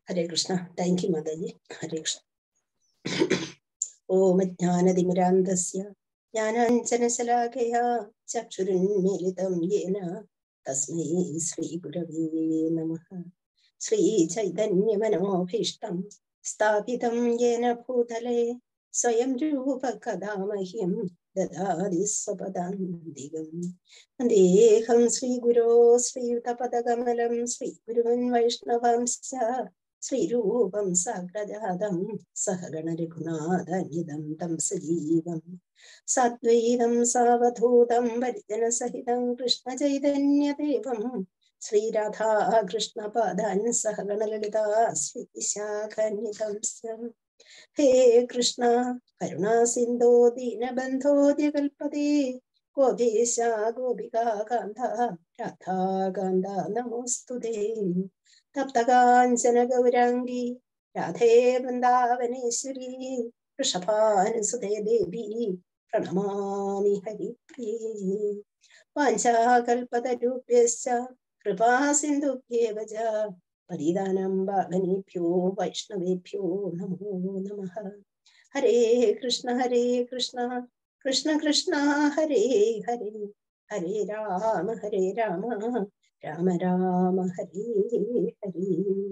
Hare Krishna. Thank you മാതാജി. ഹരേ കൃഷ്ണ. ഓം ജ്ഞാനതിമിരാന്തസ്യ ജ്ഞാനാഞ്ജനശലാകയാ ചക്ഷുരുന്മീലിതം യേന തസ്മൈ ശ്രീ ഗുരവേ നമഃ. ശ്രീ ചൈതന്യമനോഭീഷ്ടം സ്ഥാപിതം യേന ഭൂതലേ സ്വയം രൂപ കഥാ മഹ്യം ദദാതി സ്വപദാന്തികം. വന്ദേഹം ശ്രീഗുരോ ശ്രീയുതപദകമലം ശ്രീഗുരുവൻ വൈഷ്ണവാംശ്ച ശ്രീരൂപം സാഗ്രജാതം സഹഗണ രഘുനാഥനിധം തം സജീവം സാദ്വൈതം സാവധൂതം പരിജനസഹിതം കൃഷ്ണ ചൈതന്യദേവം ശ്രീരാധാ കൃഷ്ണ പാദാൻ സഹഗണ ലളിതാ ശ്രീശാഖനിധം. ഹേ കൃഷ്ണ കരുണാ സിന്ധോ ദീനബന്ധോ ജഗൽപതേ ഗോപീശ ഗോപികാകാന്ത രാധാകാന്ത നമോസ്തുതേ. തപ്തകാഞ്ചന ഗൗരാംഗി രാധേ വൃന്ദാവനേശ്വരി വൃഷഭാനുസുതേ ദേവി പ്രണമാമി ഹരിപ്രിയേ. വാഞ്ചാകൽപതരുഭ്യശ്ച കൃപാ സിന്ധുഭ്യേവ ച പതിതാനാം പാവനേഭ്യോ വൈഷ്ണവേഭ്യോ നമോ നമഃ. ഹരേ കൃഷ്ണ കൃഷ്ണ കൃഷ്ണ ഹരേ ഹരേ, ഹരേ രാമ രാമ രാമ ഹരേ ഹരേ.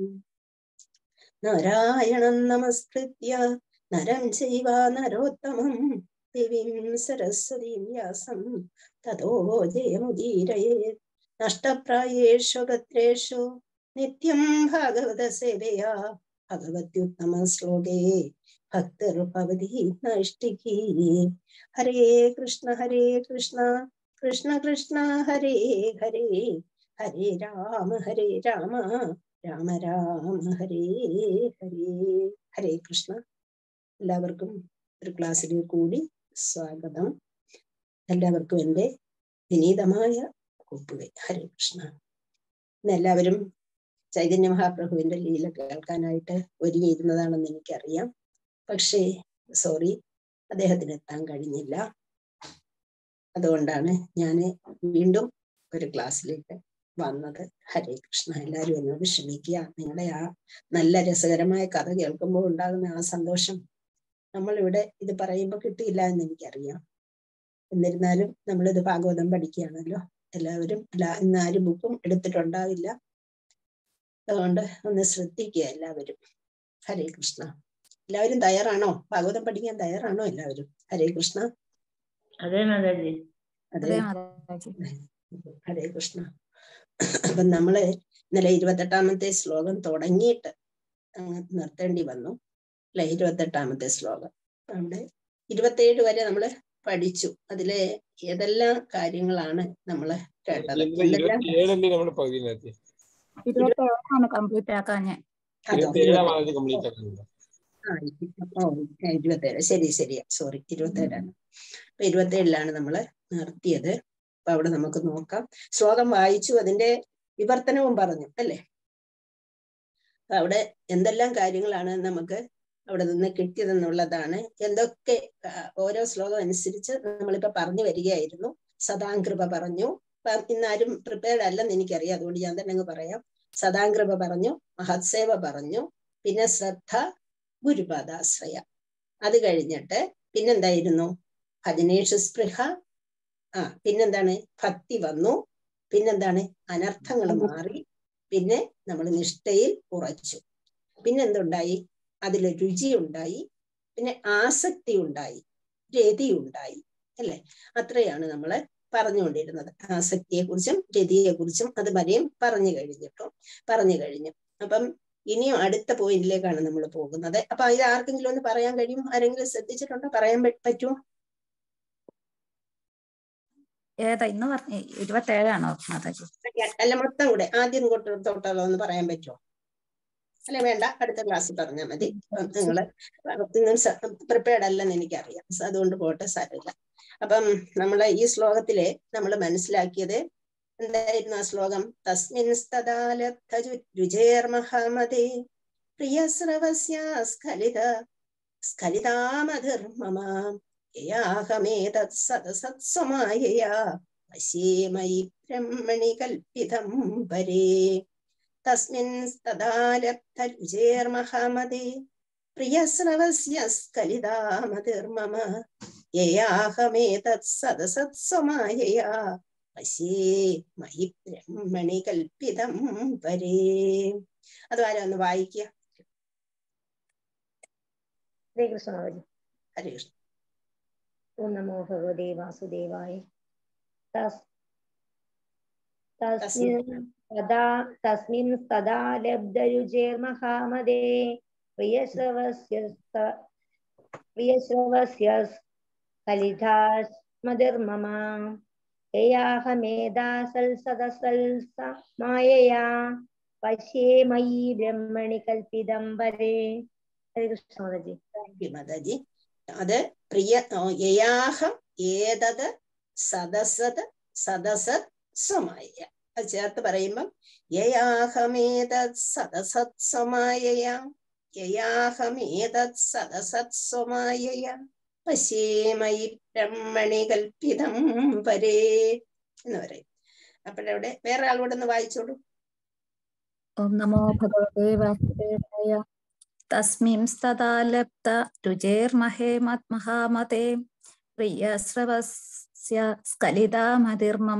നാരായണം നമസ്കൃത്യ നരം ചൈവ നരോത്തമം ദേവീം സരസ്വതീം വ്യാസം തതോ ജയമുദീരയേത്. നഷ്ടപ്രായേഷു ഗത്രേഷു നിത്യം ഭാഗവത സേവയാ ഭഗവത്യുത്തമ ശ്ലോകേ ഭക്തിർഭവതി നൈഷ്ഠികീ. ഹരേ കൃഷ്ണ കൃഷ്ണ കൃഷ്ണ ഹരേ ഹരേ, ഹരേ രാമ രാമ രാമ ഹരേ ഹരേ. ഹരേ കൃഷ്ണ. എല്ലാവർക്കും ഒരു ക്ലാസ്സിലേക്ക് കൂടി സ്വാഗതം. എല്ലാവർക്കും എൻ്റെ വിനീതമായ കൂപ്പുകൈ. ഹരേ കൃഷ്ണ. ഇന്ന് എല്ലാവരും ചൈതന്യ മഹാപ്രഭുവിന്റെ ലീല കേൾക്കാനായിട്ട് ഒരുങ്ങിയിരുന്നതാണെന്ന് എനിക്കറിയാം. പക്ഷേ സോറി, അദ്ദേഹത്തിന് എത്താൻ കഴിഞ്ഞില്ല. അതുകൊണ്ടാണ് ഞാൻ വീണ്ടും ഒരു ക്ലാസ്സിലേക്ക് വന്നത്. ഹരേ കൃഷ്ണ. എല്ലാവരും എന്നോട് ക്ഷമിക്കുക. നിങ്ങളുടെ ആ നല്ല രസകരമായ കഥ കേൾക്കുമ്പോൾ ഉണ്ടാകുന്ന ആ സന്തോഷം നമ്മളിവിടെ ഇത് പറയുമ്പോൾ കിട്ടിയില്ല എന്ന് എനിക്കറിയാം. എന്നിരുന്നാലും നമ്മളിത് ഭാഗവതം പഠിക്കുകയാണല്ലോ. എല്ലാവരും ഇന്നാരും ബുക്കും എടുത്തിട്ടുണ്ടാവില്ല. അതുകൊണ്ട് ഒന്ന് ശ്രദ്ധിക്കുക എല്ലാവരും. ഹരേ കൃഷ്ണ. എല്ലാവരും തയ്യാറാണോ? ഭാഗവതം പഠിക്കാൻ തയ്യാറാണോ എല്ലാവരും? ഹരേ കൃഷ്ണ. അതെ മാതാജി. അതെ, ഹരേ കൃഷ്ണ. അപ്പൊ നമ്മള് ഇന്നലെ 28ാമത്തെ ശ്ലോകം തുടങ്ങിയിട്ട് നിർത്തേണ്ടി വന്നു അല്ലെ? 28ാമത്തെ ശ്ലോകം നമ്മുടെ 27 വരെ നമ്മള് പഠിച്ചു. അതിലെ ഏതെല്ലാം കാര്യങ്ങളാണ് നമ്മള് കേട്ടത്? കംപ്ലീറ്റ് ആക്കാൻ 27. ശരിയാ, സോറി, 27ആണ്. അപ്പൊ 27ലാണ് നമ്മള് നിർത്തിയത്. അപ്പൊ അവിടെ നമുക്ക് നോക്കാം. ശ്ലോകം വായിച്ചു, അതിന്റെ വിവർത്തനവും പറഞ്ഞു അല്ലേ? അവിടെ എന്തെല്ലാം കാര്യങ്ങളാണ് നമുക്ക് അവിടെ നിന്ന് കിട്ടിയതെന്നുള്ളതാണ്. എന്തൊക്കെ ഓരോ ശ്ലോകം അനുസരിച്ച് നമ്മളിപ്പോ പറഞ്ഞു വരികയായിരുന്നു. സദാംകൃപ പറഞ്ഞു. ഇന്നാരും പ്രിപ്പയർഡ് അല്ലെന്ന് എനിക്കറിയാം, അതുകൊണ്ട് ഞാൻ തന്നെ അങ്ങ് പറയാം. സദാംകൃപ പറഞ്ഞു, മഹത്സേവ പറഞ്ഞു, പിന്നെ ശ്രദ്ധ, ഗുരുപാദാശ്രയ. അത് കഴിഞ്ഞിട്ട് പിന്നെന്തായിരുന്നു? ഭജനേഷു സ്പൃഹ. പിന്നെന്താണ്? ഭക്തി വന്നു. പിന്നെന്താണ്? അനർത്ഥങ്ങൾ മാറി. പിന്നെ നമ്മൾ നിഷ്ഠയിൽ ഉറച്ചു. പിന്നെന്തുണ്ടായി? അതിൽ രുചി ഉണ്ടായി. പിന്നെ ആസക്തി ഉണ്ടായി, രതി ഉണ്ടായി അല്ലെ? അത്രയാണ് നമ്മള് പറഞ്ഞുകൊണ്ടിരുന്നത്. ആസക്തിയെ കുറിച്ചും രതിയെ കുറിച്ചും അത് വരെയും പറഞ്ഞു കഴിഞ്ഞു. അപ്പം ഇനിയും അടുത്ത പോയിന്റിലേക്കാണ് നമ്മൾ പോകുന്നത്. അപ്പൊ ഇത് ആർക്കെങ്കിലും ഒന്ന് പറയാൻ കഴിയും? ആരെങ്കിലും ശ്രദ്ധിച്ചിട്ടുണ്ടോ? പറയാൻ പറ്റുമോ? ഏതാ ഇന്ന് പറഞ്ഞ 27ആണോ മാതാജി? അല്ല, മൊത്തം കൂടെ ആദ്യം തൊട്ടുള്ള ഒന്ന് പറയാൻ പറ്റുമോ? അല്ലെ വേണ്ട, അടുത്ത ക്ലാസ്സിൽ പറഞ്ഞാൽ മതി. നിങ്ങള് പ്രിപ്പയർഡ് അല്ലെന്ന് എനിക്കറിയാം, അതുകൊണ്ട് പോട്ടെ, സാരമില്ല. അപ്പം നമ്മളെ ഈ ശ്ലോകത്തിലെ നമ്മൾ മനസ്സിലാക്കിയത് എന്തായിരുന്നു? ആ ശ്ലോകം തസ്മിൻ രുചേർമഹാമതേ പ്രിയസ്രവസ്യ സ്ഖലിതാമധർമ്മമ യാഹമേതത് സതസത്സ്വമായയാ പശ്യേമയി ബ്രഹ്മണി കൽപ്പിതം പരേ തസ്മിൻ തദാ ലബ്ധരുചേർമഹാമതേ പ്രിയസ്രവസ്യ സ്കലിതാമതിർമമ യയാഹമേതത് സദസത്സമായയാ പശ്യേ മയി ബ്രഹ്മണി കൽപ്പിതം പരേ. അതുവരെ ഒന്ന് വായിക്കുക. ശ്രീകൃഷ്ണ ഹരേ കൃഷ്ണ. ഓം നമോ ഭഗവതേ വാസുദേവായ. തസ്മിൻ തദാ ലബ്ധരുചേർമഹാമതേ പ്രിയശ്രവസ്യ സ്കലിതാസ്മതിർമമ യയാഹമേധാസൽ സദസൽ മായയാ പശ്യേ മയി ബ്രഹ്മണി കൽപ്പിതം പരേ. ഹരേ കൃഷ്ണ മാതാജി. അത് പ്രിയ യയാഹം ഏതത് സദസത് സദസത് സ്വമായ. അത് ചേർത്ത് പറയുമ്പം യയാഹമേതത് സദസത് സ്വമായയ യയാഹമേതത് സദസത് സ്വമായയ പശ്യേമയി ബ്രഹ്മണി കൽപ്പിതം പരേ എന്ന് പറയും. അപ്പോഴവിടെ വേറെ ആളോട് ഒന്ന് വായിച്ചോളൂ. ഓം നമോ ഭഗവതേ വാസുദേവായ. തസ്മിംസ്തദാ ലബ്ധ രുചേർമഹേമഹാമതേ പ്രിയസ്രവസ്യ സ്കലിതാമതിർമമ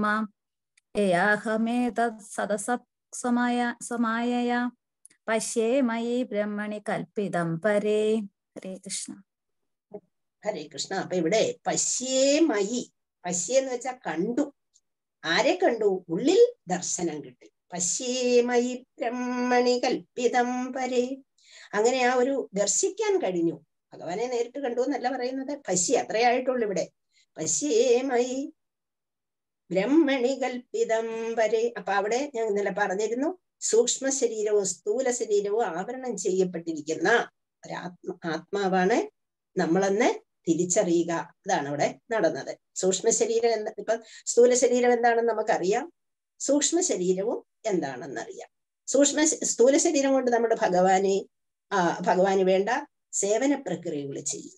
യയാഹമേതത് സദസത് സമായയാ പശ്യേ മയി ബ്രഹ്മണി കൽപ്പിതം പരേ. ഹരേ കൃഷ്ണ. ഹരേ കൃഷ്ണ. അപ്പൊ ഇവിടെ പശ്യേ മയി, പശ്യ എന്ന് വെച്ചാൽ കണ്ടു. ആരെ കണ്ടു? ഉള്ളിൽ ദർശനം കിട്ടി. പശ്യേ മയി ബ്രഹ്മണി കൽപ്പിതം പരേ. അങ്ങനെ ആ ഒരു ദർശിക്കാൻ കഴിഞ്ഞു. ഭഗവാനെ നേരിട്ട് കണ്ടു എന്നല്ല പറയുന്നത്, പശ്യ അത്രയായിട്ടുള്ളൂ ഇവിടെ. പശ്യേ മയി ബ്രഹ്മണി കൽപ്പിതം പരേ. അപ്പൊ അവിടെ ഞാൻ ഇന്നലെ പറഞ്ഞിരുന്നു, സൂക്ഷ്മ ശരീരവും സ്ഥൂല ശരീരവും ആവരണം ചെയ്യപ്പെട്ടിരിക്കുന്ന ആത്മാവാണ് നമ്മളെന്ന് തിരിച്ചറിയുക. അതാണ് അവിടെ നടന്നത്. സൂക്ഷ്മ ശരീരം എന്താ, ഇപ്പൊ സ്ഥൂല ശരീരം എന്താണെന്ന് നമുക്കറിയാം, സൂക്ഷ്മ ശരീരവും എന്താണെന്നറിയാം. സ്ഥൂല ശരീരം കൊണ്ട് നമ്മുടെ ഭഗവാന് വേണ്ട സേവന പ്രക്രിയകൾ ചെയ്യും.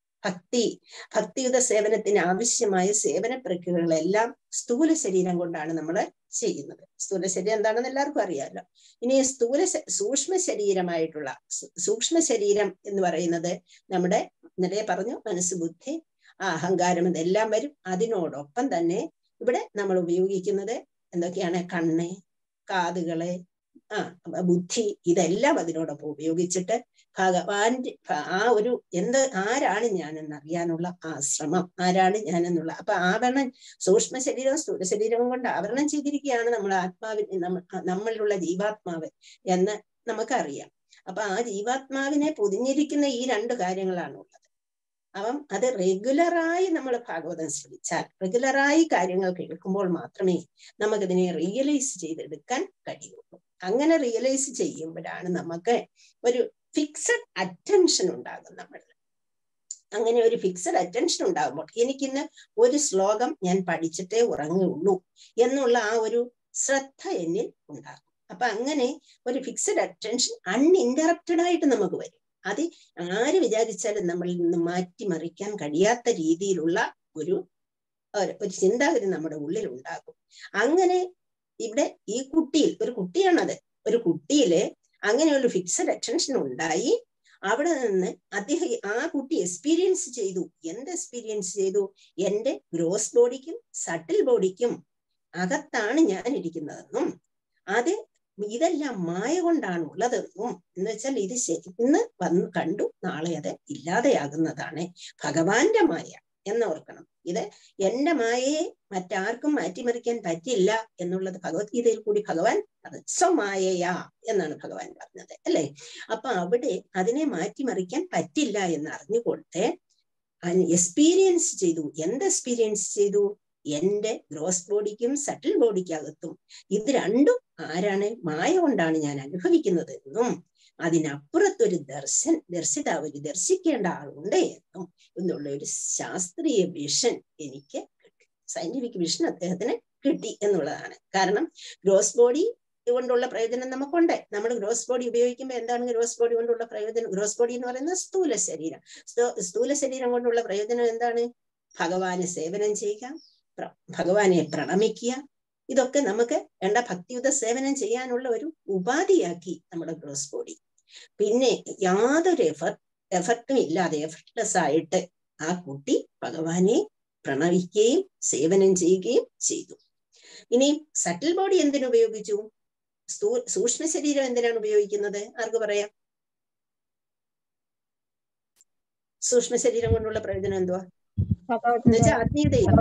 ഭക്തിയുത സേവനത്തിന് ആവശ്യമായ സേവന പ്രക്രിയകളെല്ലാം സ്ഥൂല ശരീരം കൊണ്ടാണ് നമ്മൾ ചെയ്യുന്നത്. സ്ഥൂല ശരീരം എന്താണെന്ന് എല്ലാവർക്കും അറിയാമല്ലോ. ഇനി സൂക്ഷ്മ ശരീരമായിട്ടുള്ള സൂക്ഷ്മ ശരീരം എന്ന് പറയുന്നത് നമ്മുടെ നിലയെ പറഞ്ഞു, മനസ്സ്, ബുദ്ധി, അഹങ്കാരം ഇതെല്ലാം വരും. അതിനോടൊപ്പം തന്നെ ഇവിടെ നമ്മൾ ഉപയോഗിക്കുന്നത് എന്തൊക്കെയാണ്? കണ്ണ്, കാതുകള്, ബുദ്ധി, ഇതെല്ലാം അതിനോടൊപ്പം ഉപയോഗിച്ചിട്ട് ഭഗവാന്റെ ഒരു ആരാണ് ഞാനെന്ന് അറിയാനുള്ള ശ്രമം, ആരാണ് ഞാനെന്നുള്ള. അപ്പൊ ആവരണം, സൂക്ഷ്മ ശരീരവും സ്ഥൂല ശരീരവും കൊണ്ട് ആവരണം ചെയ്തിരിക്കുകയാണ് നമ്മൾ നമ്മളിലുള്ള ജീവാത്മാവ് എന്ന് നമുക്കറിയാം. അപ്പൊ ആ ജീവാത്മാവിനെ പൊതിഞ്ഞിരിക്കുന്ന ഈ രണ്ട് കാര്യങ്ങളാണ് ഉള്ളത്. അപ്പം അത് റെഗുലറായി നമ്മൾ ഭാഗവതം ശ്രമിച്ചാൽ, റെഗുലറായി കാര്യങ്ങൾ കേൾക്കുമ്പോൾ മാത്രമേ നമുക്കിതിനെ റിയലൈസ് ചെയ്തെടുക്കാൻ കഴിയുള്ളൂ. അങ്ങനെ റിയലൈസ് ചെയ്യുമ്പോഴാണ് നമുക്ക് ഒരു ഫിക്സഡ് അറ്റൻഷൻ ഉണ്ടാകും നമ്മളിൽ. അങ്ങനെ ഒരു ഫിക്സഡ് അറ്റൻഷൻ ഉണ്ടാകുമ്പോൾ എനിക്കിന്ന് ഒരു ശ്ലോകം ഞാൻ പഠിച്ചിട്ടേ ഉറങ്ങുള്ളൂ എന്നുള്ള ആ ഒരു ശ്രദ്ധ എന്നിൽ ഉണ്ടാകും. അപ്പൊ അങ്ങനെ ഒരു ഫിക്സഡ് അറ്റൻഷൻ അൺഇന്ററപ്റ്റഡ് ആയിട്ട് നമുക്ക് വരും. അത് ആര് വിചാരിച്ചാലും നമ്മളിൽ നിന്ന് മാറ്റിമറിക്കാൻ കഴിയാത്ത രീതിയിലുള്ള ഒരു ചിന്താഗതി നമ്മുടെ ഉള്ളിൽ ഉണ്ടാകും. അങ്ങനെ ഇവിടെ ഈ കുട്ടിയിൽ, ഒരു കുട്ടിയാണത്, ഒരു കുട്ടിയില് അങ്ങനെ ഒരു ഫിക്സഡ് അറ്റൻഷൻ ഉണ്ടായി. അവിടെ നിന്ന് ആ കുട്ടി എക്സ്പീരിയൻസ് ചെയ്തു. എന്ത് എക്സ്പീരിയൻസ് ചെയ്തു? എന്റെ ഗ്രോസ് ബോഡിക്കും സട്ടിൽ ബോഡിക്കും അകത്താണ് ഞാൻ ഇരിക്കുന്നതെന്നും ഇതെല്ലാം മായ കൊണ്ടാണ് ഉള്ളതെന്നും, എന്ന് വെച്ചാൽ ഇത് ഇന്ന് വന്ന് കണ്ടു, നാളെ അത് ഇല്ലാതെയാകുന്നതാണ് ഭഗവാന്റെ മായ എന്നോർക്കണം. ഇത് എന്റെ മായയെ മറ്റാർക്കും മാറ്റിമറിക്കാൻ പറ്റില്ല എന്നുള്ളത് ഭഗവത്ഗീതയിൽ കൂടി ഭഗവാൻ അത് സ്വമായയാ എന്നാണ് ഭഗവാൻ പറഞ്ഞത്, അല്ലെ? അപ്പൊ അവിടെ അതിനെ മാറ്റിമറിക്കാൻ പറ്റില്ല എന്ന് അറിഞ്ഞുകൊണ്ട് എക്സ്പീരിയൻസ് ചെയ്തു. എന്ത് എക്സ്പീരിയൻസ് ചെയ്തു? എന്റെ ഗ്രോസ് ബോഡിക്കും സട്ടിൽ ബോഡിക്കകത്തും ഇത് രണ്ടും ആരാണ്? മായ കൊണ്ടാണ് ഞാൻ അനുഭവിക്കുന്നത് എന്നും അതിനപ്പുറത്തൊരു ദർശിക്കേണ്ട ആളുണ്ട് എന്നുള്ള ഒരു ശാസ്ത്രീയ വിഷൻ എനിക്ക് കിട്ടി. സയന്റിഫിക് വിഷൻ അദ്ദേഹത്തിന് കിട്ടി എന്നുള്ളതാണ്. കാരണം ഗ്രോസ് ബോഡി കൊണ്ടുള്ള പ്രയോജനം നമുക്കുണ്ട്. നമ്മൾ ഗ്രോസ് ബോഡി ഉപയോഗിക്കുമ്പോൾ എന്താണ് ഗ്രോസ് ബോഡി കൊണ്ടുള്ള പ്രയോജനം? ഗ്രോസ് ബോഡി എന്ന് പറയുന്നത് സ്ഥൂല ശരീരം. സ്ഥൂല ശരീരം കൊണ്ടുള്ള പ്രയോജനം എന്താണ്? ഭഗവാന് സേവനം ചെയ്യുക, ഭഗവാനെ പ്രണമിക്കുക, ഇതൊക്കെ നമുക്ക് വേണ്ട ഭക്തിയുത സേവനം ചെയ്യാനുള്ള ഒരു ഉപാധിയാക്കി നമ്മുടെ ഗ്രോസ് ബോഡി. പിന്നെ യാതൊരു എഫർട്ടും ഇല്ലാതെ എഫർട്ട്ലെസ് ആയിട്ട് ആ കുട്ടി ഭഗവാനെ പ്രണവിക്കുകയും സേവനം ചെയ്യുകയും ചെയ്തു. ഇനി സട്ടിൽ ബോഡി എന്തിനുപയോഗിച്ചു? സൂക്ഷ്മ ശരീരം എന്തിനാണ് ഉപയോഗിക്കുന്നത്? ആർക്ക് പറയാം? സൂക്ഷ്മ ശരീരം കൊണ്ടുള്ള പ്രയോജനം എന്തുവാ? എന്നുവെച്ചാൽ ആത്മീയതയിൽ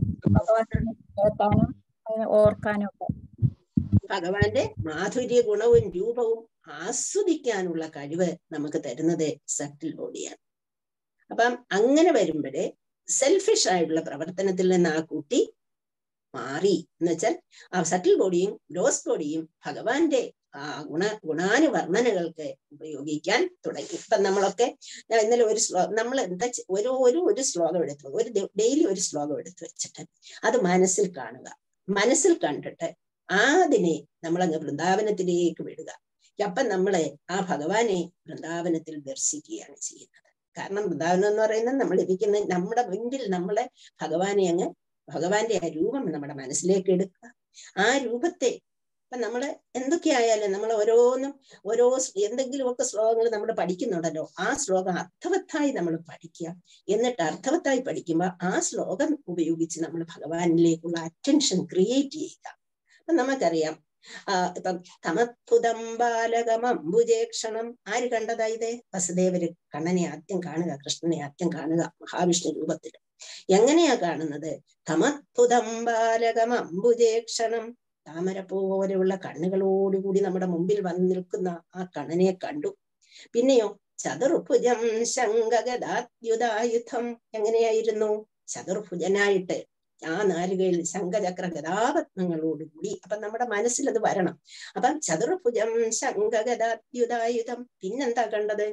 ഭഗവാന്റെ മാധുര്യ ഗുണവും രൂപവും ആസ്വദിക്കാനുള്ള കഴിവ് നമുക്ക് തരുന്നത് സട്ടിൽ ബോഡിയാണ്. അപ്പം അങ്ങനെ വരുമ്പോഴേ സെൽഫിഷ് ആയിട്ടുള്ള പ്രവർത്തനത്തിൽ നിന്ന് ആ കുട്ടി മാറി. എന്ന് വെച്ചാൽ ആ സട്ടിൽ ബോഡിയും ഗ്രോസ് ബോഡിയും ഭഗവാന്റെ ആ ഗുണാനുവർണ്ണനകൾക്ക് ഉപയോഗിക്കാൻ തുടങ്ങി. ഇപ്പൊ നമ്മളൊക്കെ ഇന്നലെ ഒരു നമ്മൾ എന്താ ഒരു ശ്ലോകം എടുത്തു, ഡെയിലി ഒരു ശ്ലോകം എടുത്തു വെച്ചിട്ട് അത് മനസ്സിൽ കാണുക. മനസ്സിൽ കണ്ടിട്ട് അതിനെ നമ്മളങ്ങ് വൃന്ദാവനത്തിലേക്ക് വിടുക. അപ്പൊ നമ്മളെ ആ ഭഗവാനെ വൃന്ദാവനത്തിൽ ദർശിക്കുകയാണ് ചെയ്യുന്നത്. കാരണം വൃന്ദാവനം എന്ന് പറയുന്നത് നമ്മൾ ഇരിക്കുന്ന നമ്മുടെ മുൻപിൽ നമ്മളെ ഭഗവാന്റെ ആ രൂപം നമ്മുടെ മനസ്സിലേക്ക് എടുക്കുക. ആ രൂപത്തെ ഇപ്പൊ നമ്മള് എന്തൊക്കെയായാലും നമ്മൾ ഓരോ എന്തെങ്കിലുമൊക്കെ ശ്ലോകങ്ങൾ നമ്മൾ പഠിക്കുന്നുണ്ടല്ലോ, ആ ശ്ലോകം അർത്ഥവത്തായി നമ്മൾ പഠിക്കുക. എന്നിട്ട് അർത്ഥവത്തായി പഠിക്കുമ്പോൾ ആ ശ്ലോകം ഉപയോഗിച്ച് നമ്മൾ ഭഗവാനിലേക്കുള്ള അറ്റൻഷൻ ക്രിയേറ്റ് ചെയ്യുക. അപ്പൊ നമുക്കറിയാം ഇപ്പം തമത്ഭുതം ബാലകമംബുജേക്ഷണം ആര് കണ്ടതാ ഇത്? വസുദേവര് കണ്ണനെ ആദ്യം കാണുക, കൃഷ്ണനെ ആദ്യം കാണുക മഹാവിഷ്ണു രൂപത്തിൽ. എങ്ങനെയാ കാണുന്നത്? തമത്ഭുതം ബാലകമംബുജേക്ഷണം, താമര പോലെയുള്ള കണ്ണുകളോടുകൂടി നമ്മുടെ മുമ്പിൽ വന്നു നിൽക്കുന്ന ആ കണ്ണനെ കണ്ടു. പിന്നെയോ ചതുർഭുജം ശംഖഗദാദ്യുതായുധം, എങ്ങനെയായിരുന്നു? ചതുർഭുജനായിട്ട് ആ നാലുകയിൽ ശംഖചക്ര ഗദാപത്മങ്ങളോടുകൂടി. അപ്പൊ നമ്മുടെ മനസ്സിൽ അത് വരണം. അപ്പം ചതുർഭുജം ശംഖഗദാദ്യുതായുധം. പിന്നെന്താ കണ്ടത്?